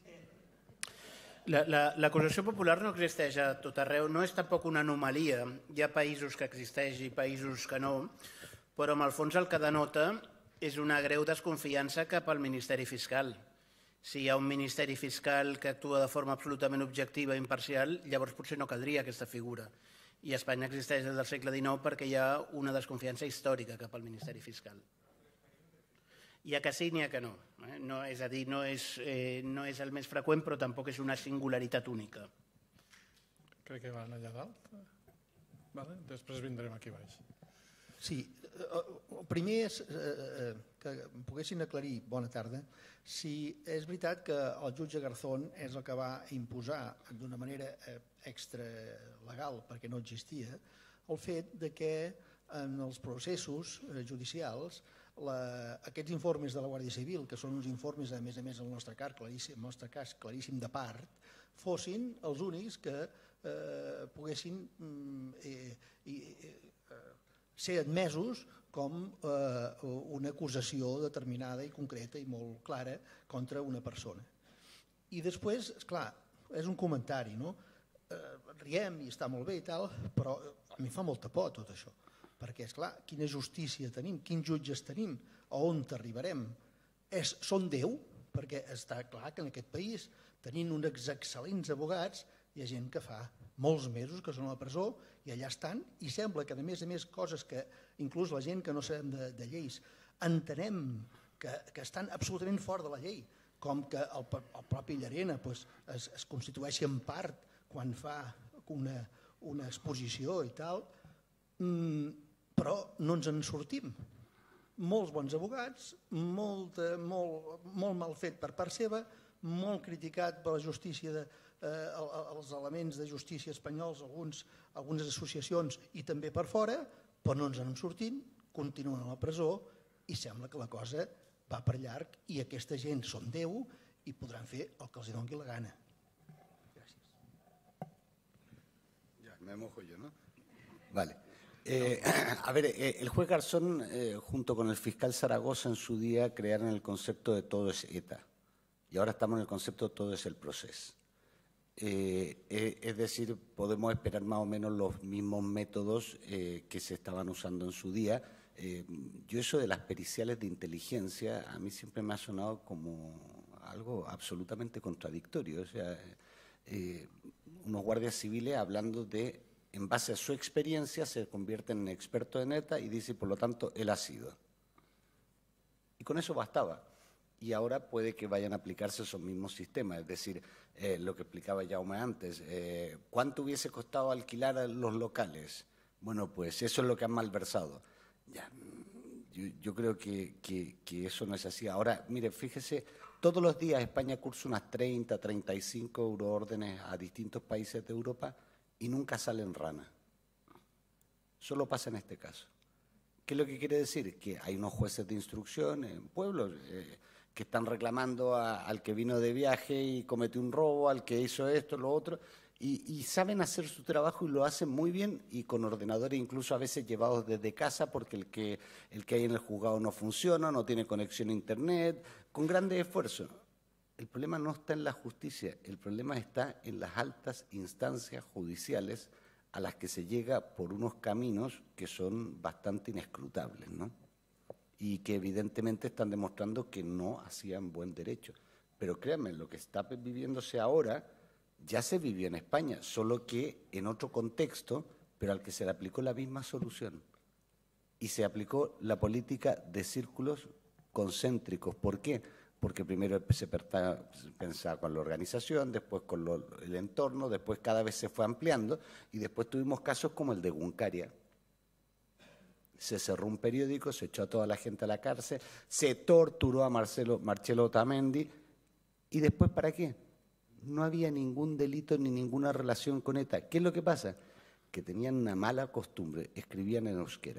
L'acusació popular no existeix a tot arreu, no és tampoc una anomalia. Hi ha països que existeix i països que no, però en el fons el que denota és una greu desconfiança cap al Ministeri Fiscal. Si hi ha un Ministeri Fiscal que actua de forma absolutament objectiva i imparcial, llavors potser no caldria aquesta figura. I a Espanya existeix des del segle XIX perquè hi ha una desconfiança històrica cap al Ministeri Fiscal. Hi ha que sí, n'hi ha que no. És a dir, no és el més freqüent, però tampoc és una singularitat única. Crec que van allà dalt. Vale? Després vindrem aquí baix. Sí, el primer és que em poguessin aclarir, bona tarda, si és veritat que el jutge Garzón és el que va imposar d'una manera extralegal, perquè no existia, el fet de que en els processos judicials aquests informes de la Guàrdia Civil, que són uns informes, a més, en el nostre cas claríssim de part, fossin els únics que poguessin ser admesos com una acusació determinada i concreta i molt clara contra una persona. I després, esclar, és un comentari, no? Riem i està molt bé i tal, però a mi fa molta por tot això. Perquè, esclar, quina justícia tenim, quins jutges tenim, a on arribarem? Són Déu? Perquè està clar que en aquest país, tenint uns excel·lents abogats, hi ha gent que fa molts mesos que són a la presó i allà estan, i sembla que, a més, coses que inclús la gent que no sabem de lleis entenem que estan absolutament fora de la llei, com que el propi Llarena es constitueixi en part quan fa una exposició i tal, però no ens en sortim. Molts bons abogats, molt mal fet per part seva, molt criticat per la justícia, els elements de justícia espanyols, algunes associacions i també per fora, però no ens en sortim, continuen a la presó i sembla que la cosa va per llarg i aquesta gent són Déu i podran fer el que els doni la gana. Gràcies. Ja, me mojo yo, ¿no? Vale. El juez Garzón, junto con el fiscal Zaragoza en su día, crearon el concepto de todo es ETA. Y ahora estamos en el concepto de todo es el proceso. Es decir, podemos esperar más o menos los mismos métodos que se estaban usando en su día. Yo eso de las periciales de inteligencia, a mí siempre me ha sonado como algo absolutamente contradictorio. O sea, unos guardias civiles hablando de, en base a su experiencia, se convierten en expertos en ETA y dicen, por lo tanto, él ha sido. Y con eso bastaba. Y ahora puede que vayan a aplicarse esos mismos sistemas. Es decir, lo que explicaba Jaume antes, ¿cuánto hubiese costado alquilar a los locales? Bueno, pues eso es lo que han malversado. Ya, yo creo que eso no es así. Ahora, mire, fíjese, todos los días España cursa unas 30, 35 euroórdenes a distintos países de Europa y nunca salen ranas. Solo pasa en este caso. ¿Qué es lo que quiere decir? Que hay unos jueces de instrucción en pueblos que están reclamando al que vino de viaje y cometió un robo, al que hizo esto, lo otro, y saben hacer su trabajo y lo hacen muy bien y con ordenadores incluso a veces llevados desde casa porque el que hay en el juzgado no funciona, no tiene conexión a internet, con grandes esfuerzos. El problema no está en la justicia, el problema está en las altas instancias judiciales a las que se llega por unos caminos que son bastante inescrutables, ¿no? Y que evidentemente están demostrando que no hacían buen derecho. Pero créanme, lo que está viviéndose ahora ya se vivió en España, solo que en otro contexto, pero al que se le aplicó la misma solución. Y se aplicó la política de círculos concéntricos. ¿Por qué? Porque primero se pensaba con la organización, después con el entorno, después cada vez se fue ampliando y después tuvimos casos como el de Guncaria. se cerró un periódico, se echó a toda la gente a la cárcel, se torturó a Marcelo Otamendi, y después ¿para qué? No había ningún delito ni ninguna relación con ETA. ¿Qué es lo que pasa? Que tenían una mala costumbre, escribían en euskera.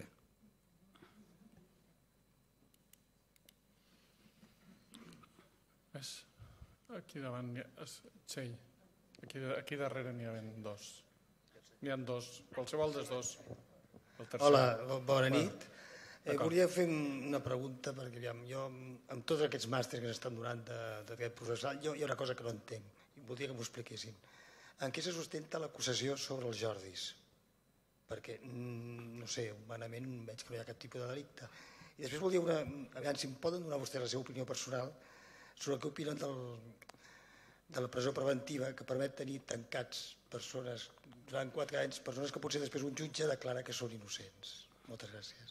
Aquí davant, Txell, aquí darrere n'hi ha dos. N'hi ha dos, qualsevol dels dos. Hola, bona nit. Volia fer una pregunta, perquè jo, amb tots aquests màsters que s'estan donant d'aquest processal, hi ha una cosa que no entenc, i voldria que m'ho expliquessin. En què se sustenta l'acusació sobre els Jordis? Perquè, no sé, humanament veig que no hi ha cap tipus de delicte. I després voldria, aviam si em poden donar vostès la seva opinió personal sobre què opinen de la presó preventiva que permet tenir tancats persones durant 4 anys, persones que potser després un jutge declara que són innocents. Moltes gràcies.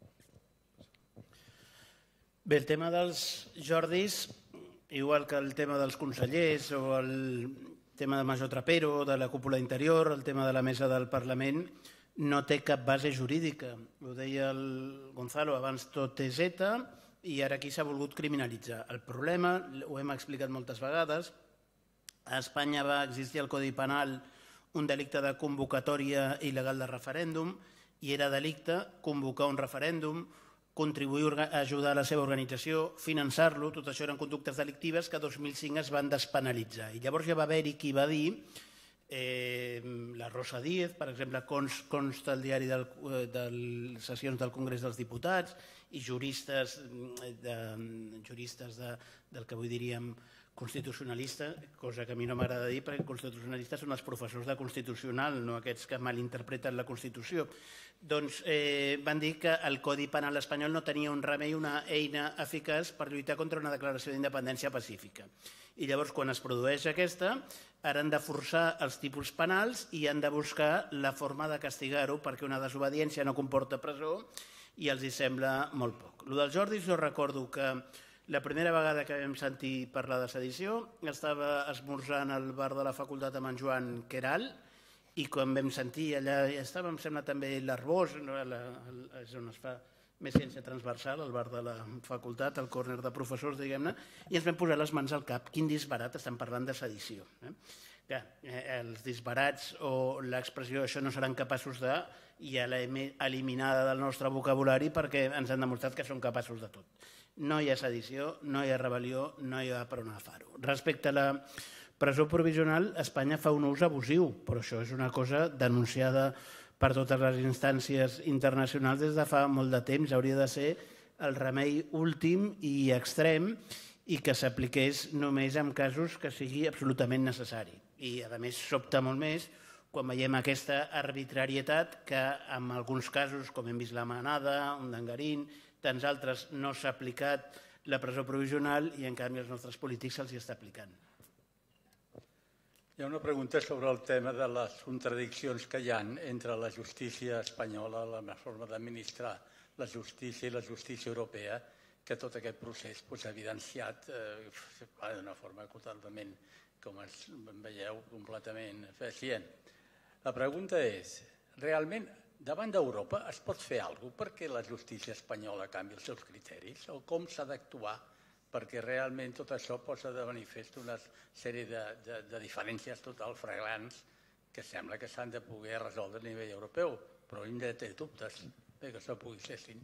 Bé, el tema dels Jordis, igual que el tema dels consellers o el tema del major Trapero, de la cúpula interior, el tema de la mesa del Parlament, no té cap base jurídica. Ho deia el Gonzalo, abans tot és ETA i ara aquí s'ha volgut criminalitzar. El problema, ho hem explicat moltes vegades, a Espanya va existir al Codi Penal un delicte de convocatòria il·legal de referèndum i era delicte convocar un referèndum, contribuir a ajudar a la seva organització, finançar-lo, tot això eren conductes delictives que a 2005 es van despenalitzar. I llavors ja va haver-hi qui va dir, la Rosa Díez, per exemple, consta al diari de les sessions del Congrés dels Diputats, i juristes del que avui diríem constitucionalista, cosa que a mi no m'agrada dir perquè constitucionalistes són els professors de Constitucional, no aquests que malinterpreten la Constitució. Doncs van dir que el Codi Penal espanyol no tenia un remei, una eina eficaç per lluitar contra una declaració d'independència pacífica. I llavors, quan es produeix aquesta, ara han de forçar els tipus penals i han de buscar la forma de castigar-ho perquè una desobediència no comporta presó i els hi sembla molt poc. El dels Jordis, jo recordo que la primera vegada que vam sentir parlar de sedició estava esmorzant al bar de la facultat amb en Joan Queralt i quan vam sentir, allà estava, em sembla també l'Arbós, és on es fa més ciència transversal, al bar de la facultat, al córner de professors, diguem-ne, i ens vam posar les mans al cap. Quin disbarat, estem parlant de sedició. Els disbarats o l'expressió això no seran capaços de, ja l'hem eliminada del nostre vocabulari perquè ens han demostrat que són capaços de tot. No hi ha sedició, no hi ha rebel·lió, no hi ha per on agafar-ho. Respecte a la presó provisional, Espanya fa un ús abusiu, però això és una cosa denunciada per totes les instàncies internacionals des de fa molt de temps. Hauria de ser el remei últim i extrem i que s'apliqués només en casos que sigui absolutament necessari. I, a més, sobta molt més quan veiem aquesta arbitrarietat que en alguns casos, com hem vist la Manada, un d'Angarín, tants altres, no s'ha aplicat la presó provisional i en canvi als nostres polítics se'ls està aplicant. Hi ha una pregunta sobre el tema de les contradiccions que hi ha entre la justícia espanyola, la forma d'administrar la justícia i la justícia europea, que tot aquest procés ha evidenciat d'una forma totalment, com veieu, completament eficient. La pregunta és, realment, davant d'Europa es pot fer alguna cosa perquè la justícia espanyola canvi els seus criteris? O com s'ha d'actuar perquè realment tot això posa de manifest una sèrie de diferències total flagrants que sembla que s'han de poder resoldre a nivell europeu, però hem de tenir dubtes que això pugui ser així.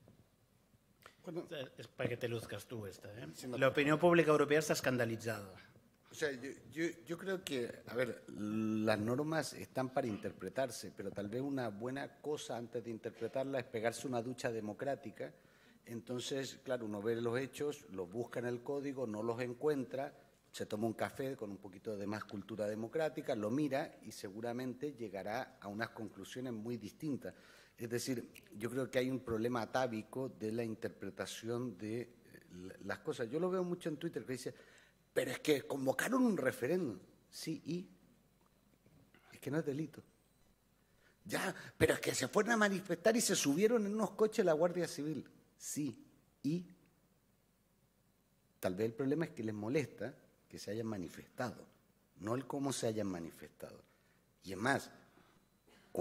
Es para que te luzcas tú esta. La opinión pública europea está escandalizada. O sea, yo creo que, a ver, las normas están para interpretarse, pero tal vez una buena cosa antes de interpretarla es pegarse una ducha democrática. Entonces, claro, uno ve los hechos, los busca en el código, no los encuentra, se toma un café con un poquito de más cultura democrática, lo mira y seguramente llegará a unas conclusiones muy distintas. Es decir, yo creo que hay un problema atávico de la interpretación de las cosas. Yo lo veo mucho en Twitter que dice, pero es que convocaron un referéndum. Sí, y es que no es delito. Ya, pero es que se fueron a manifestar y se subieron en unos coches la Guardia Civil. Sí, y tal vez el problema es que les molesta que se hayan manifestado, no el cómo se hayan manifestado. Y es más, cuando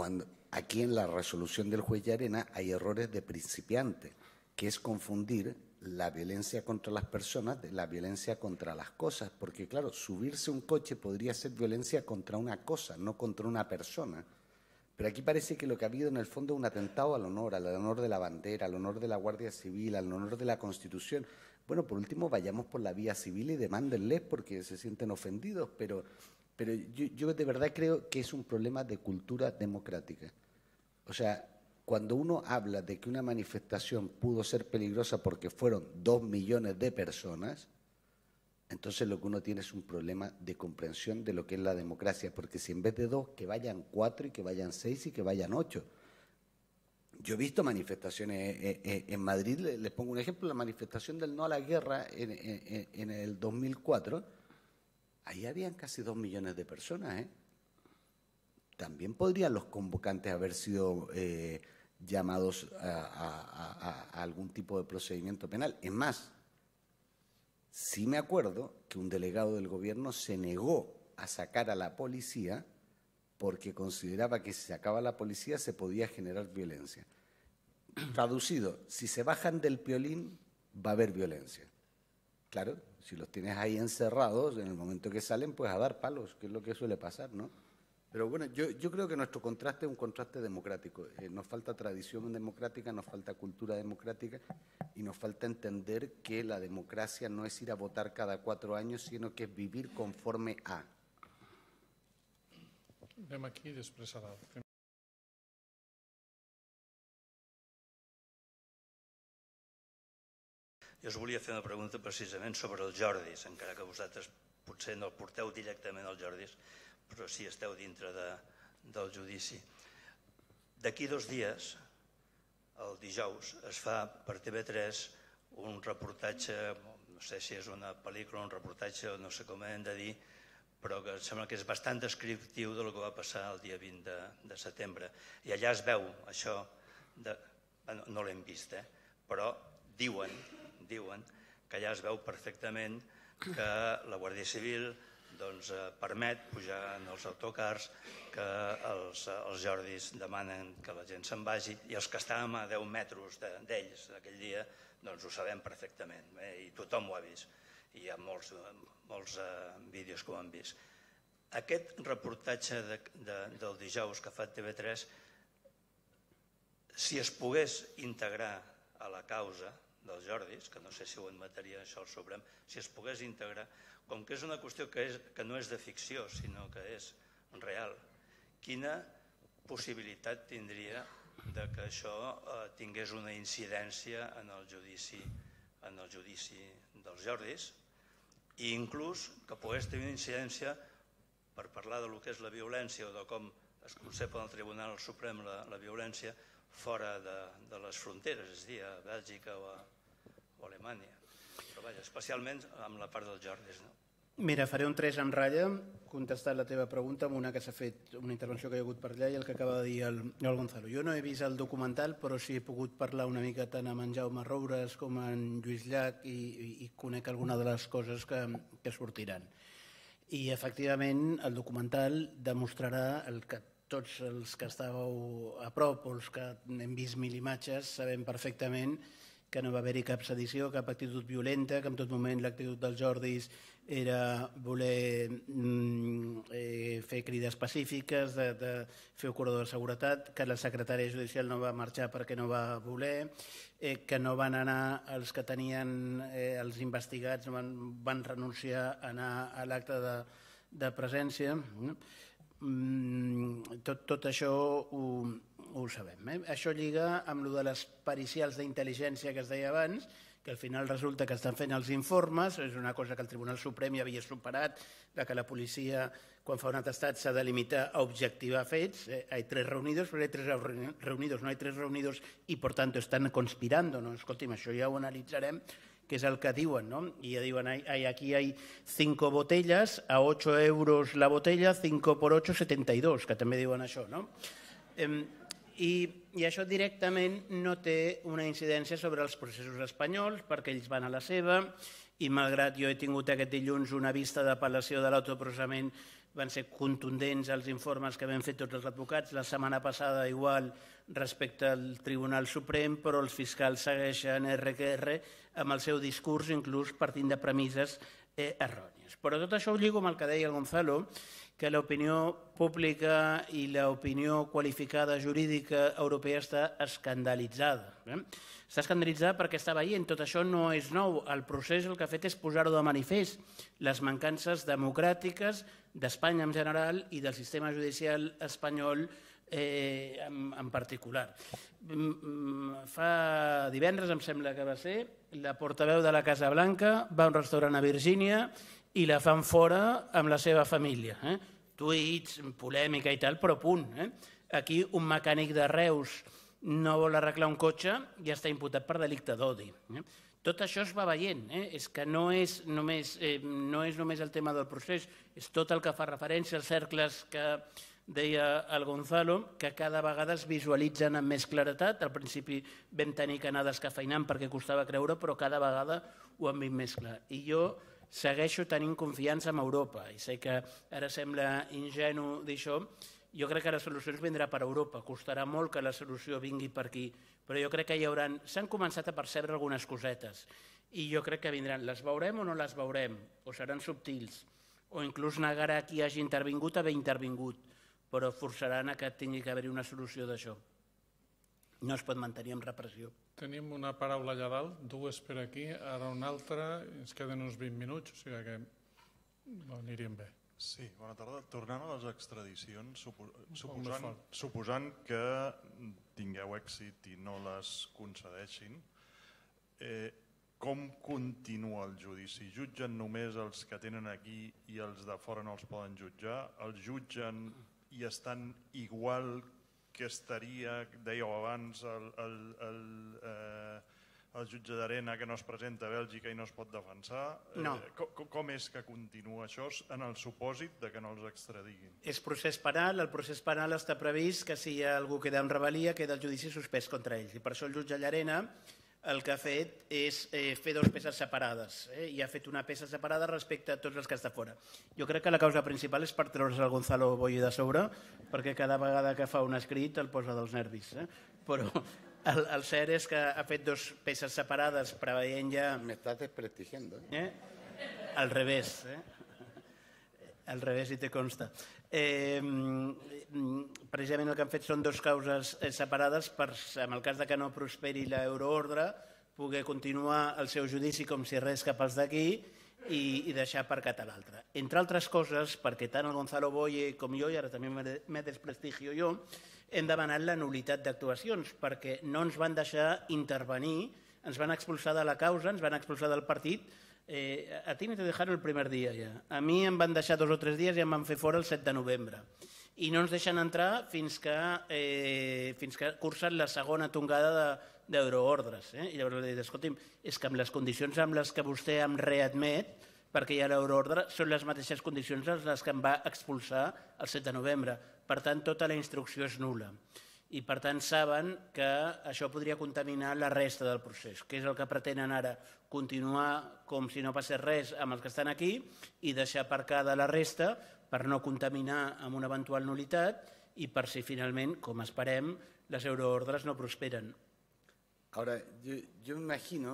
aquí en la resolución del juez Llarena hay errores de principiante, que es confundir la violencia contra las personas de la violencia contra las cosas, porque claro, subirse a un coche podría ser violencia contra una cosa, no contra una persona. Pero aquí parece que lo que ha habido en el fondo es un atentado al honor de la bandera, al honor de la Guardia Civil, al honor de la Constitución. Bueno, por último, vayamos por la vía civil y demándenles porque se sienten ofendidos, pero yo de verdad creo que es un problema de cultura democrática. O sea, cuando uno habla de que una manifestación pudo ser peligrosa porque fueron 2 millones de personas, entonces lo que uno tiene es un problema de comprensión de lo que es la democracia, porque si en vez de 2, que vayan 4 y que vayan 6 y que vayan 8. Yo he visto manifestaciones en Madrid, les pongo un ejemplo, la manifestación del no a la guerra en el 2004, ahí habían casi 2 millones de personas. También podrían los convocantes haber sido llamados a algún tipo de procedimiento penal. Es más, sí me acuerdo que un delegado del gobierno se negó a sacar a la policía porque consideraba que si sacaba a la policía se podía generar violencia. Traducido, si se bajan del piolín va a haber violencia. Claro, si los tienes ahí encerrados, en el momento que salen, pues a dar palos, que es lo que suele pasar, ¿no? Pero bueno, yo creo que nuestro contraste es un contraste democrático. Nos falta tradición democrática, nos falta cultura democrática y nos falta entender que la democracia no es ir a votar cada 4 años, sino que es vivir conforme a. Anem aquí i després serà. Jo us volia fer una pregunta precisament sobre els Jordis, encara que vosaltres potser no el porteu directament als Jordis, però sí esteu dintre del judici. D'aquí 2 dies, el dijous, es fa per TV3 un reportatge, no sé si és una pel·lícula, un reportatge, no sé com hem de dir, però que sembla que és bastant descriptiu del que va passar el dia 20 de setembre. I allà es veu això, no l'hem vist, però diuen que allà es veu perfectament que la Guàrdia Civil permet pujar en els autocars, que els Jordis demanen que la gent se'n vagi i els que estàvem a 10 metres d'ells aquell dia, doncs ho sabem perfectament i tothom ho ha vist i hi ha molts vídeos que ho han vist. Aquest reportatge del dijous que fa TV3, si es pogués integrar a la causa dels Jordis, que no sé si ho admetria això al Suprem, si es pogués integrar, com que és una qüestió que no és de ficció, sinó que és real, quina possibilitat tindria que això tingués una incidència en el judici dels Jordis i inclús que pogués tenir una incidència per parlar del que és la violència o de com es concep en el Tribunal Suprem la violència fora de les fronteres, és a dir, a Bèlgica o a Alemanya. Però vaja, especialment amb la part dels Jordis. Mira, faré un 3 en ratlla, contestant la teva pregunta amb una que s'ha fet, una intervenció que hi ha hagut per allà i el que acaba de dir el Gonzalo. Jo no he vist el documental, però sí he pogut parlar una mica tant amb en Jaume Roures com en Lluís Llach i conec alguna de les coses que sortiran. I efectivament el documental demostrarà el que tots els que estàveu a prop o els que hem vist 1000 imatges sabem perfectament que no va haver-hi cap sedició, cap actitud violenta, que en tot moment l'actitud dels Jordis era voler fer crides pacífiques, de fer un corredor de seguretat, que la secretària judicial no va marxar perquè no va voler, que no van anar els que tenien els investigats, van renunciar a anar a l'acte de presència. Tot això ho sabem. Això lliga amb el de les pericials d'intel·ligència que es deia abans, que al final resulta que estan fent els informes, és una cosa que el Tribunal Suprem ja havia superat, que la policia, quan fa un atestat, s'ha de limitar a objectivar fets. Hay 3 reunidos, però hay 3 reunidos, no hay 3 reunidos y por tanto están conspirando. Escolti'm, això ja ho analitzarem, que és el que diuen, no? I ja diuen, aquí hay 5 botellas, a 8 euros la botella, 5 por 8, 72, que també diuen això, no? I això directament no té una incidència sobre els processos espanyols, perquè ells van a la seva, i malgrat jo he tingut aquest dilluns una vista d'apel·lació de l'autoprocessament van ser contundents els informes que vam fer tots els advocats. La setmana passada igual respecte al Tribunal Suprem, però els fiscals segueixen RQR amb el seu discurs, inclús partint de premisses errònies. Però tot això ho lligo amb el que deia el Gonzalo, que l'opinió pública i l'opinió qualificada jurídica europea està escandalitzada. Està escandalitzada perquè està veient, tot això no és nou. El procés el que ha fet és posar-ho de manifest, les mancances democràtiques d'Espanya en general i del sistema judicial espanyol en particular. Fa divendres, em sembla que va ser, la portaveu de la Casa Blanca va a un restaurant a Virgínia i la fan fora amb la seva família. Tuits, polèmica i tal, però punt. Aquí un mecànic de Reus no vol arreglar un cotxe i està imputat per delicte d'odi. Tot això es va veient, és que no és només el tema del procés, és tot el que fa referència als cercles que deia el Gonzalo, que cada vegada es visualitzen amb més claretat. Al principi vam tenir que anar descafeinant perquè costava creure, però cada vegada ho hem vist més clar. I jo segueixo tenint confiança en Europa, i sé que ara sembla ingenu dir això. Jo crec que la solució ens vindrà per Europa, costarà molt que la solució vingui per aquí, però jo crec que s'han començat a percebre algunes cosetes, i jo crec que vindran. Les veurem o no les veurem, o seran subtils, o inclús negarà qui hagi intervingut haver intervingut, però forçaran a que tingui que haver-hi una solució d'això. No es pot mantenir amb repressió. Tenim una paraula allà dalt, dues per aquí, ara una altra, ens queden uns 20 minuts, o sigui que aniríem bé. Sí, bona tarda. Tornant a les extradicions, suposant que tingueu èxit i no les concedeixin, com continua el judici? Jutgen només els que tenen aquí i els de fora no els poden jutjar? Els jutgen i estan igual que estaria, dèieu abans, el jutge d'Arena que no es presenta a Bèlgica i no es pot defensar? No. Com és que continua això en el supòsit de que no els extradiguin? És procés penal, el procés penal està previst que si hi ha algú que queda en rebel·lia queda el judici suspès contra ells, i per això el jutge Llarena el que ha fet és fer dues peces separades, i ha fet una peça separada respecte a tots els que està fora. Jo crec que la causa principal és per treure's el Gonzalo Boye de sobre, perquè cada vegada que fa un escrit el posa dels nervis, però el cert és que ha fet dues peces separades preveient ja... Me estás desprestigiando. Al revés, al revés, i te consta. Precisament el que han fet són dues causes separades per, en el cas de que no prosperi l'euroordre, poder continuar el seu judici com si res cap als d'aquí i deixar aparcat a l'altre. Entre altres coses, perquè tant el Gonzalo Boye com jo, i ara també me desprestigio jo, hem demanat la nul·litat d'actuacions, perquè no ens van deixar intervenir, ens van expulsar de la causa, ens van expulsar del partit. A ti me te dejaron el primer dia ja. A mi em van deixar 2 o 3 dies i em van fer fora el 7 de novembre. I no ens deixen entrar fins que cursen la segona tongada d'euroordres. I llavors li dic, escolti'm, és que amb les condicions amb les que vostè em readmet, perquè hi ha l'euroordre, són les mateixes condicions en les que em va expulsar el 7 de novembre. Per tant, tota la instrucció és nul·la. I per tant saben que això podria contaminar la resta del procés, que és el que pretenen ara, continuar com si no passés res amb els que estan aquí i deixar aparcada la resta per no contaminar amb una eventual nul·litat i per si finalment, com esperem, les euroordres no prosperen. Ahora, yo me imagino,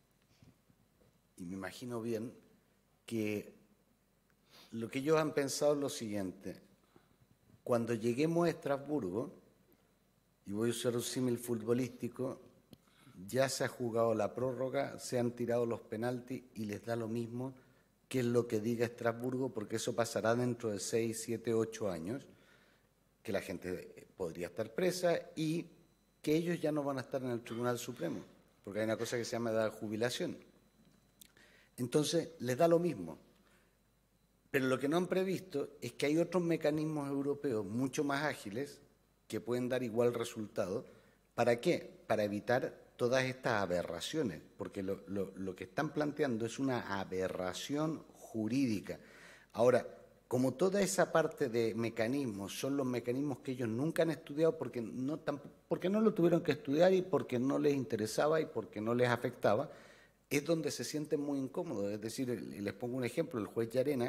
y me imagino bien, que lo que ellos han pensado es lo siguiente. Cuando lleguemos a Estrasburgo, y voy a usar un símil futbolístico, ya se ha jugado la prórroga, se han tirado los penaltis y les da lo mismo qué es lo que diga Estrasburgo, porque eso pasará dentro de 6, 7, 8 años, que la gente podría estar presa y que ellos ya no van a estar en el Tribunal Supremo, porque hay una cosa que se llama edad de jubilación. Entonces, les da lo mismo. Pero lo que no han previsto es que hay otros mecanismos europeos mucho más ágiles que pueden dar igual resultado. ¿Para qué? Para evitar todas estas aberraciones, porque lo que están planteando es una aberración jurídica. Ahora, como toda esa parte de mecanismos son los mecanismos que ellos nunca han estudiado porque no lo tuvieron que estudiar y porque no les interesaba y porque no les afectaba, es donde se sienten muy incómodos. Es decir, les pongo un ejemplo, el juez Llarena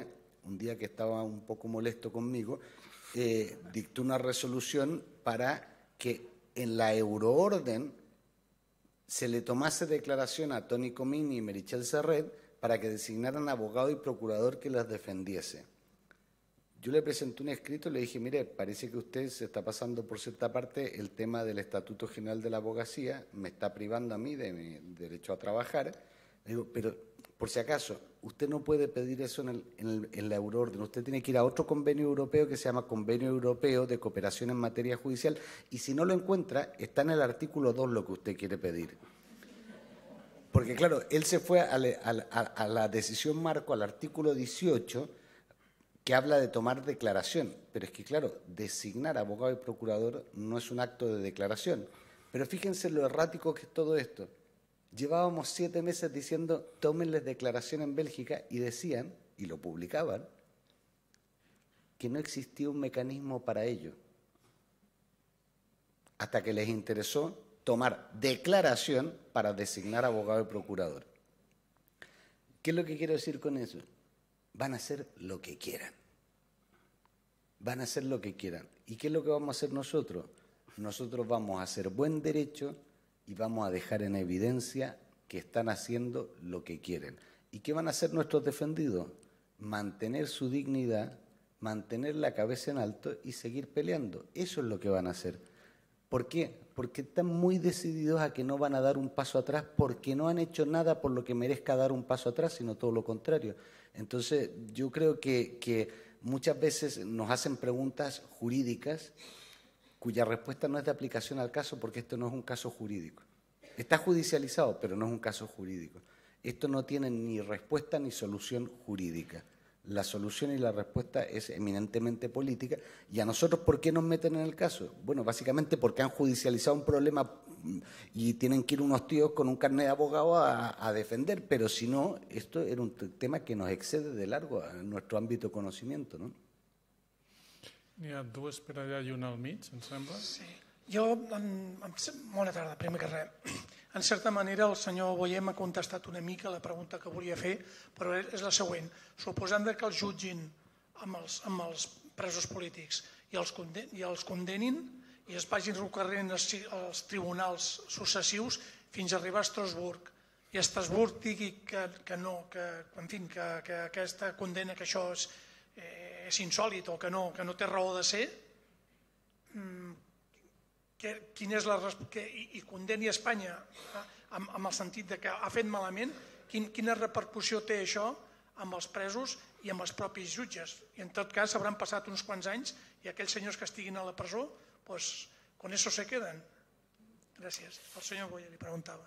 un día que estaba un poco molesto conmigo, dictó una resolución para que en la euroorden se le tomase declaración a Toni Comín y Meritxell Serret para que designaran abogado y procurador que las defendiese. Yo le presenté un escrito y le dije, mire, parece que usted se está pasando por cierta parte el tema del Estatuto General de la Abogacía, me está privando a mí de mi derecho a trabajar. Le digo, pero por si acaso, usted no puede pedir eso en la euroorden, usted tiene que ir a otro convenio europeo que se llama Convenio Europeo de Cooperación en Materia Judicial, y si no lo encuentra, está en el artículo 2 lo que usted quiere pedir. Porque claro, él se fue a la decisión marco, al artículo 18, que habla de tomar declaración, pero es que claro, designar abogado y procurador no es un acto de declaración. Pero fíjense lo errático que es todo esto. Llevábamos 7 meses diciendo, tómenles declaración en Bélgica, y decían, y lo publicaban, que no existía un mecanismo para ello. Hasta que les interesó tomar declaración para designar abogado y procurador. ¿Qué es lo que quiero decir con eso? Van a hacer lo que quieran. Van a hacer lo que quieran. ¿Y qué es lo que vamos a hacer nosotros? Nosotros vamos a hacer buen derecho y vamos a dejar en evidencia que están haciendo lo que quieren. ¿Y qué van a hacer nuestros defendidos? Mantener su dignidad, mantener la cabeza en alto y seguir peleando. Eso es lo que van a hacer. ¿Por qué? Porque están muy decididos a que no van a dar un paso atrás, porque no han hecho nada por lo que merezca dar un paso atrás, sino todo lo contrario. Entonces, yo creo que muchas veces nos hacen preguntas jurídicas cuya respuesta no es de aplicación al caso, porque esto no es un caso jurídico. Está judicializado, pero no es un caso jurídico. Esto no tiene ni respuesta ni solución jurídica. La solución y la respuesta es eminentemente política. ¿Y a nosotros por qué nos meten en el caso? Bueno, básicamente porque han judicializado un problema y tienen que ir unos tíos con un carnet de abogado a defender, pero si no, esto era un tema que nos excede de largo en nuestro ámbito de conocimiento, no? N'hi ha dues per allà i una al mig, em sembla. Sí. Jo, bona tarda, primer que res. En certa manera, el senyor Boyer m'ha contestat una mica la pregunta que volia fer, però és la següent. Suposant que els jutgin amb els presos polítics i els condenin i es vagin recorrent als tribunals successius fins a arribar a Estrasburg, i Estrasburg digui que no, que aquesta condena, que això és insòlit o que no té raó de ser, i condeni Espanya amb el sentit que ha fet malament, quina repercussió té això amb els presos i amb els propis jutges? I en tot cas hauran passat uns quants anys i aquells senyors que estiguin a la presó, pues con eso se quedan. Gracias. El señor Boyer le preguntaba.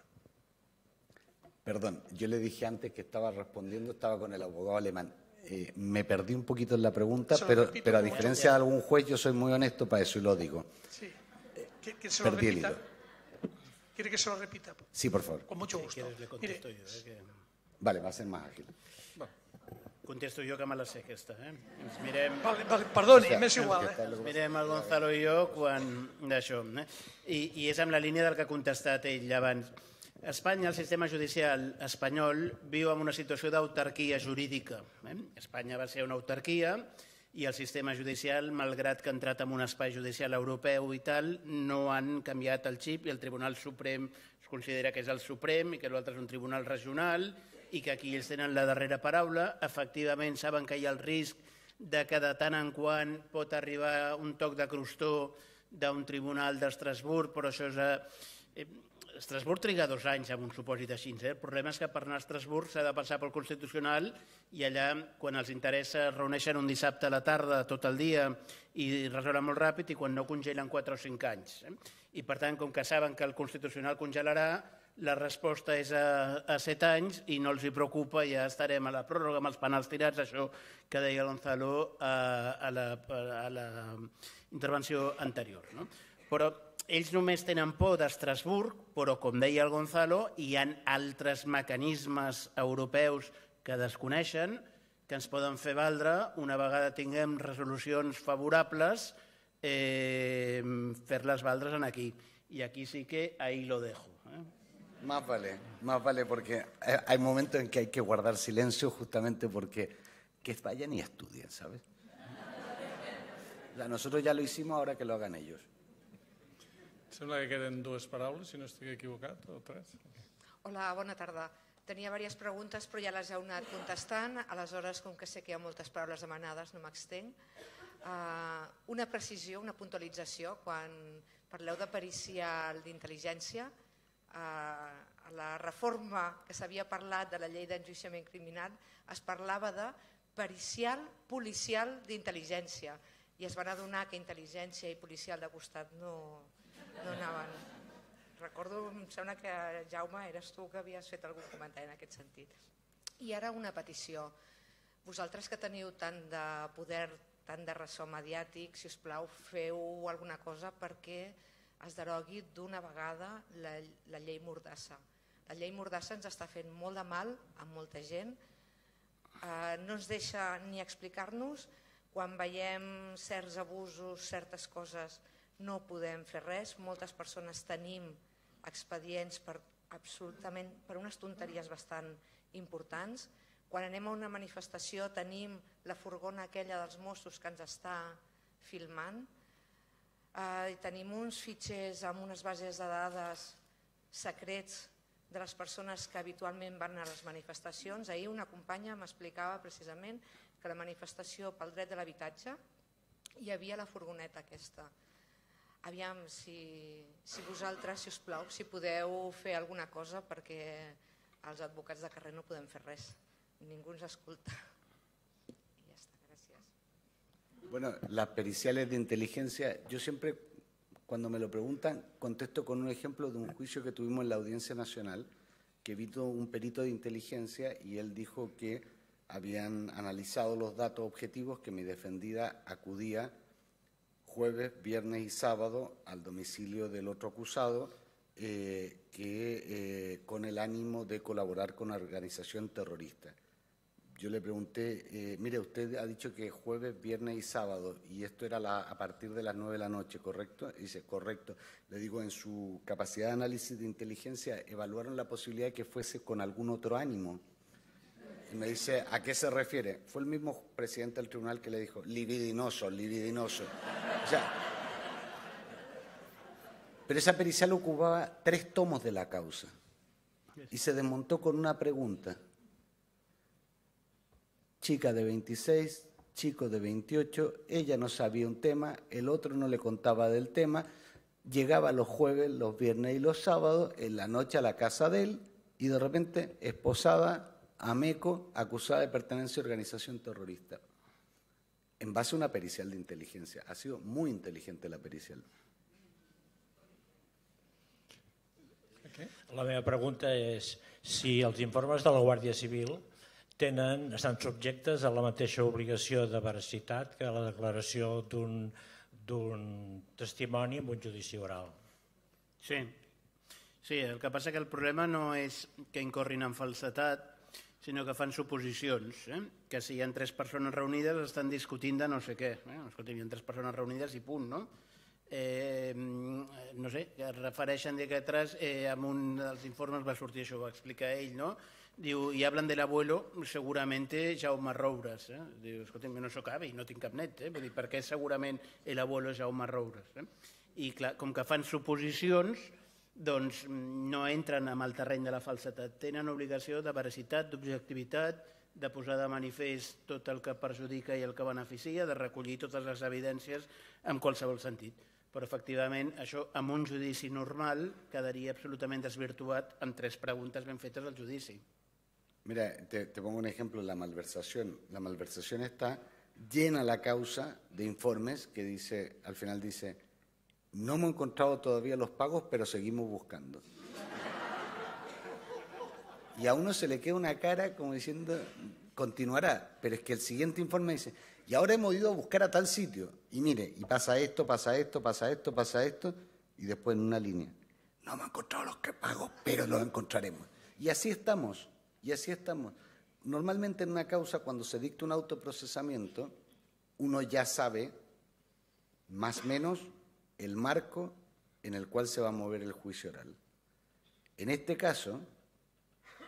Perdón, yo le dije antes que estaba respondiendo, estaba con el abogado alemán. Me perdí un poquito en la pregunta, pero a diferencia de algún juez, yo soy muy honesto para eso y lo digo. Sí. ¿Que se lo repita? ¿Quiere que se lo repita? Sí, por favor. Con mucho gusto. Le contesto jo. Vale, va a ser más ágil. Contesto jo, que me la sé aquesta. Ens mirem... Perdoni, m'és igual. Ens mirem el Gonzalo i jo quan d'això. I és amb la línia del que ha contestat ell abans. Espanya, el sistema judicial espanyol, viu en una situació d'autarquia jurídica. Espanya va ser una autarquia i el sistema judicial, malgrat que ha entrat en un espai judicial europeu i tal, no han canviat el xip i el Tribunal Suprem es considera que és el Suprem i que l'altre és un tribunal regional i que aquí ells tenen la darrera paraula. Efectivament, saben que hi ha el risc de que de tant en quant pot arribar un toc de crostó d'un tribunal d'Estrasburg, però això és... Estrasburg triga 2 anys en un supòsit així. El problema és que per anar a Estrasburg s'ha de passar pel Constitucional i allà, quan els interessa, es reuneixen un dissabte a la tarda tot el dia i resolen molt ràpid, i quan no, congelen 4 o 5 anys. I per tant, com que saben que el Constitucional congelarà, la resposta és a 7 anys i no els hi preocupa, ja estarem a la pròrroga amb els penals tirats, això que deia Gonzalo a la intervenció anterior. Però ells només tenen por d'Estrasburg, però, com deia el Gonzalo, hi ha altres mecanismes europeus que desconeixen que ens poden fer valdre, una vegada tinguem resolucions favorables, fer-les valdre aquí. Y aquí sí que ahí lo dejo. Más vale, porque hay momentos en que hay que guardar silencio justamente porque que vayan y estudien, ¿sabes? O sea, nosotros ya lo hicimos, ahora que lo hagan ellos. Sembla que queden dues paraules, si no estic equivocat, o tres. Hola, bona tarda. Tenia diverses preguntes, però ja les heu anat contestant. Aleshores, com que sé que hi ha moltes paraules demanades, no m'extenc. Una precisió, una puntualització. Quan parleu de pericial d'intel·ligència, a la reforma que s'havia parlat de la llei d'enjudiciament criminal es parlava de pericial policial d'intel·ligència i es van adonar que intel·ligència i policial de costat no anaven. Recordo, em sembla que Jaume, eres tu que havies fet algun comentari en aquest sentit. I ara una petició. Vosaltres que teniu tant de poder, tant de ressò mediàtic, si us plau, feu alguna cosa perquè es derogui d'una vegada la llei Mordassa. La llei Mordassa ens està fent molt de mal a molta gent, no ens deixa ni explicar-nos, quan veiem certs abusos, certes coses, no podem fer res, moltes persones tenim expedients per unes tonteries bastant importants. Quan anem a una manifestació tenim la furgona aquella dels Mossos que ens està filmant, i tenim uns fitxers amb unes bases de dades secrets de les persones que habitualment van a les manifestacions. Ahir una companya m'explicava precisament que la manifestació pel dret de l'habitatge hi havia la furgoneta aquesta. Aviam, si vosaltres, si us plau, si podeu fer alguna cosa perquè els advocats de carrer no podem fer res. Ningú ens escolta. Y ya está, gracias. Bueno, las periciales de inteligencia, yo siempre, cuando me lo preguntan, contesto con un ejemplo de un juicio que tuvimos en la Audiencia Nacional, que vino un perito de inteligencia y él dijo que habían analizado los datos objetivos, que mi defendida acudía jueves, viernes y sábado al domicilio del otro acusado con el ánimo de colaborar con una organización terrorista. Yo le pregunté, mire, usted ha dicho que jueves, viernes y sábado, y esto era a partir de las 9 de la noche, ¿correcto? Y dice, correcto. Le digo, en su capacidad de análisis de inteligencia, ¿evaluaron la posibilidad de que fuese con algún otro ánimo? Y me dice, ¿a qué se refiere? Fue el mismo presidente del tribunal que le dijo, libidinoso, libidinoso. O sea, pero esa pericial ocupaba 3 tomos de la causa y se desmontó con una pregunta. Chica de 26, chico de 28, ella no sabía un tema, el otro no le contaba del tema, llegaba los jueves, los viernes y los sábados, en la noche a la casa de él y de repente esposada, Ameco, acusada de pertenencia a organización terrorista. En base a una pericial de inteligencia. Ha sido muy inteligente la pericial. La meva pregunta és si els informes de la Guàrdia Civil estan subjectes a la mateixa obligació de veracitat que la declaració d'un testimoni en un judici oral. Sí, el que passa que el problema no és que incorrin en falsedat, sinó que fan suposicions, que si hi ha 3 persones reunides estan discutint de no sé què. Escolta, hi ha 3 persones reunides i punt, no? No sé, es refereixen que atrás, en un dels informes va sortir això, va explicar ell, no? Diu, y hablan del abuelo, seguramente Jaume Roures. Diu, escolta, no soc avi, no tinc cap net, vull dir, per què segurament l'abuelo és Jaume Roures? I clar, com que fan suposicions, doncs no entren en el terreny de la falsetat. Tenen obligació de veracitat, d'objectivitat, de posar de manifest tot el que perjudica i el que beneficia, de recollir totes les evidències en qualsevol sentit. Però, efectivament, això, en un judici normal, quedaria absolutament desvirtuat amb 3 preguntes ben fetes al judici. Mira, te pongo un ejemplo, la malversación. La malversación está llena la causa de informes que dice, al final dice, no hemos encontrado todavía los pagos, pero seguimos buscando. Y a uno se le queda una cara como diciendo, continuará, pero es que el siguiente informe dice, y ahora hemos ido a buscar a tal sitio, y mire, y pasa esto, pasa esto, pasa esto, pasa esto, y después en una línea, no hemos encontrado los pagos, pero los encontraremos. Y así estamos, Normalmente en una causa, cuando se dicta un autoprocesamiento, uno ya sabe, más o menos, el marco en el cual se va a mover el juicio oral. En este caso,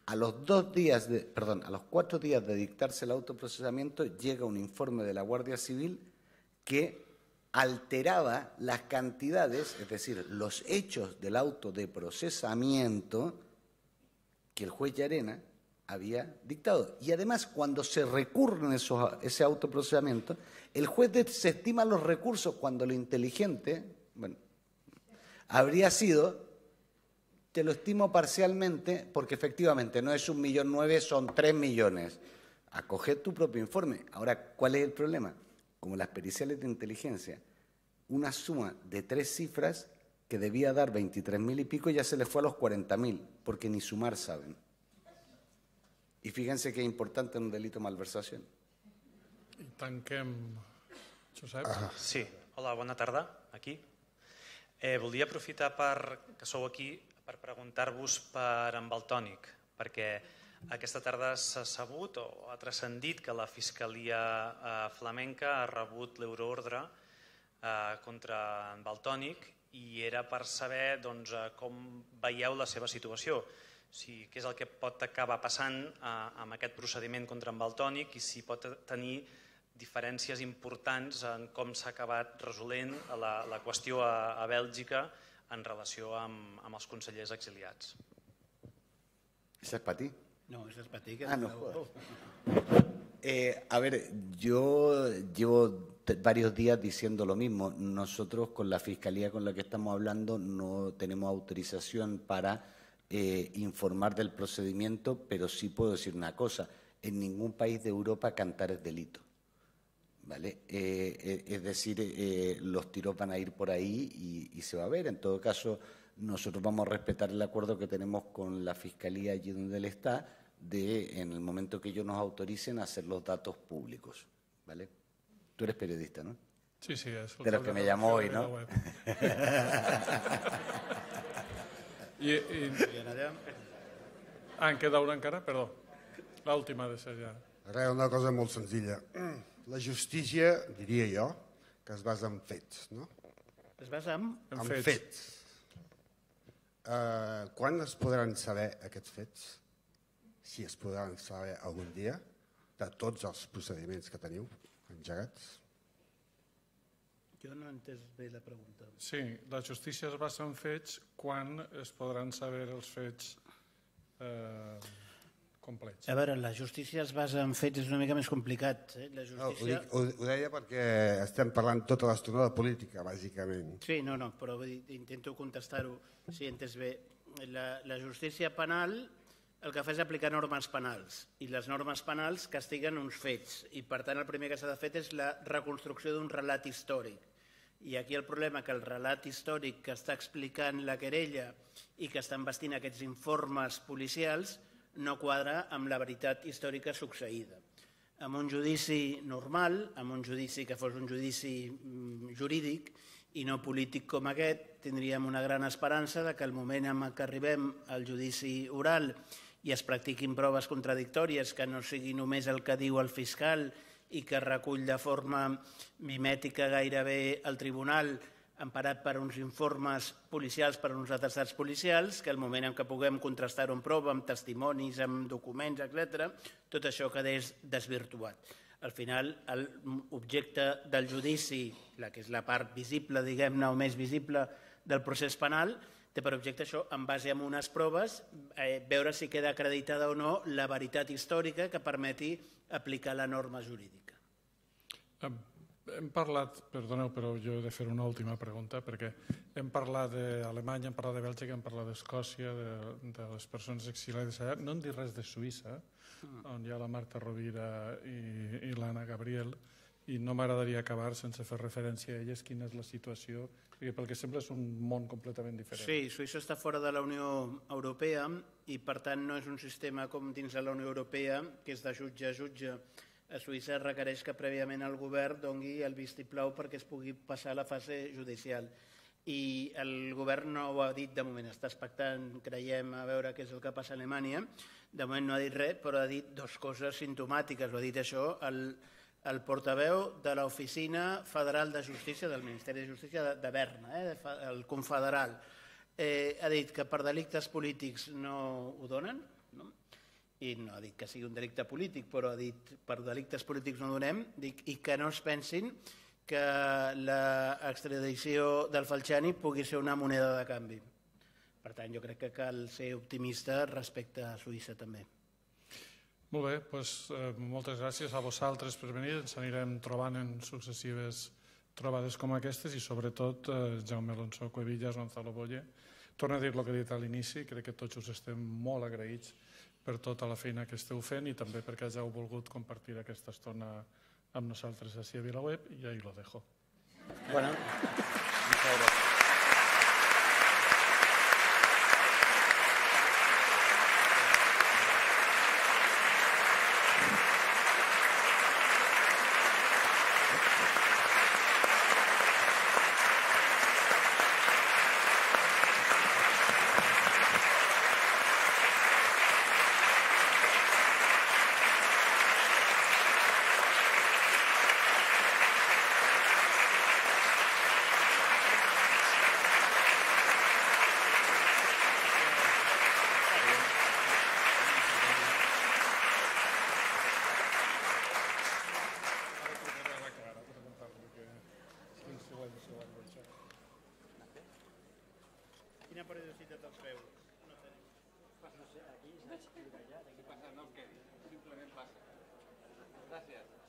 A los 4 días de dictarse el autoprocesamiento llega un informe de la Guardia Civil que alteraba las cantidades, es decir, los hechos del auto de procesamiento que el juez Llarena había dictado. Y además, cuando se recurren ese autoprocesamiento, el juez desestima los recursos cuando lo inteligente, habría sido, te lo estimo parcialmente, porque efectivamente no es 1,9 millones, son 3 millones. Acoge tu propio informe. Ahora, ¿cuál es el problema? Como las periciales de inteligencia, una suma de 3 cifras que debía dar 23.000 y pico ya se le fue a los 40.000, porque ni sumar saben. I fíjense que és important en un delito de malversació. I tanquem. Josep? Sí, hola, bona tarda, aquí. Volia aprofitar que sou aquí per preguntar-vos per en Valtònyc, perquè aquesta tarda s'ha sabut o ha transcendit que la Fiscalia flamenca ha rebut l'euroordre contra en Valtònyc i era per saber com veieu la seva situació. Què és el que pot acabar passant amb aquest procediment contra en Valtònyc i si pot tenir diferències importants en com s'ha acabat resolent la qüestió a Bèlgica en relació amb els consellers exiliats. ¿Esa es para ti? No, esa es para ti. No jodas. A ver, yo llevo varios días diciendo lo mismo. Nosotros con la Fiscalía con la que estamos hablando no tenemos autorización para informar del procedimiento, pero sí puedo decir una cosa. En ningún país de Europa cantar es delito. ¿Vale? Es decir, los tiros van a ir por ahí y se va a ver. En todo caso, nosotros vamos a respetar el acuerdo que tenemos con la Fiscalía allí donde él está, de en el momento que ellos nos autoricen hacer los datos públicos. ¿Vale? Tú eres periodista, ¿no? Sí, sí. És de los que me llamó hoy, ¿no? En queda una encara? Perdó. L'última de ser ja. Res, una cosa molt senzilla. La justícia, diria jo, que es basa en fets, no? Es basa en fets. Quan es podran saber aquests fets? Si es podran saber algun dia, de tots els procediments que teniu engegats? Jo no he entès bé la pregunta. Sí, la justícia es basa en fets quan es podran saber els fets complets. A veure, la justícia es basa en fets, és una mica més complicat. La justícia... Ho deia perquè estem parlant tota l'estona de política, bàsicament. Sí, no, però intento contestar-ho, si he entès bé. La justícia penal el que fa és aplicar normes penals, i les normes penals castiguen uns fets, i per tant el primer que s'ha de fer és la reconstrucció d'un relat històric. I aquí el problema que el relat històric que està explicant la querella i que estan vestint aquests informes policials no quadra amb la veritat històrica succeïda. En un judici normal, en un judici que fos un judici jurídic i no polític com aquest, tindríem una gran esperança que al moment en què arribem al judici oral i es practiquin proves contradictòries, que no sigui només el que diu el fiscal i que recull de forma mimètica gairebé el tribunal, emparat per uns informes policials, per uns atestats policials, que al moment en què puguem contrastar-ho amb prova, amb testimonis, amb documents, etc., tot això quedés desvirtuat. Al final, l'objecte del judici, la que és la part visible, diguem-ne, o més visible del procés penal, té per objecte això, en base a unes proves, veure si queda acreditada o no la veritat històrica que permeti aplicar la norma jurídica. Hem parlat, perdoneu, però jo he de fer una última pregunta, perquè hem parlat d'Alemanya, hem parlat de Bèlgica, hem parlat d'Escòcia, de les persones exiliades allà. No hem dit res de Suïssa, on hi ha la Marta Rovira i l'Anna Gabriel, i no m'agradaria acabar sense fer referència a elles, quina és la situació, perquè pel que sembla és un món completament diferent. Sí, Suïssa està fora de la Unió Europea i per tant no és un sistema com dins de la Unió Europea, que és de jutge a jutge. A Suïssa requereix que prèviament el govern doni el vistiplau perquè es pugui passar a la fase judicial. I el govern no ho ha dit de moment, està expectant, creiem, a veure què és el que passa a Alemanya. De moment no ha dit res, però ha dit dues coses simptomàtiques. Ho ha dit això el portaveu de l'Oficina Federal de Justícia, del Ministeri de Justícia de Berna, el confederal. Ha dit que per delictes polítics no ho donen, no? i no ha dit que sigui un delicte polític, però ha dit per delictes polítics no donem, i que no es pensin que l'extradició del Falciani pugui ser una moneda de canvi. Per tant, jo crec que cal ser optimista respecte a Suïssa també. Molt bé, doncs moltes gràcies a vosaltres per venir. Ens anirem trobant en successives trobades com aquestes i sobretot Jaume Alonso Cuevillas, Gonzalo Boye. Torno a dir el que he dit a l'inici, crec que tots us estem molt agraïts per tota la feina que esteu fent i també perquè hàgiu volgut compartir aquesta estona amb nosaltres així a VilaWeb i ahí lo dejo. Bueno, muchas gracias. Quina periodicitat els feu? No sé, aquí s'ha d'explicar ja, d'aquí passa no, que simplement passa. Gràcies.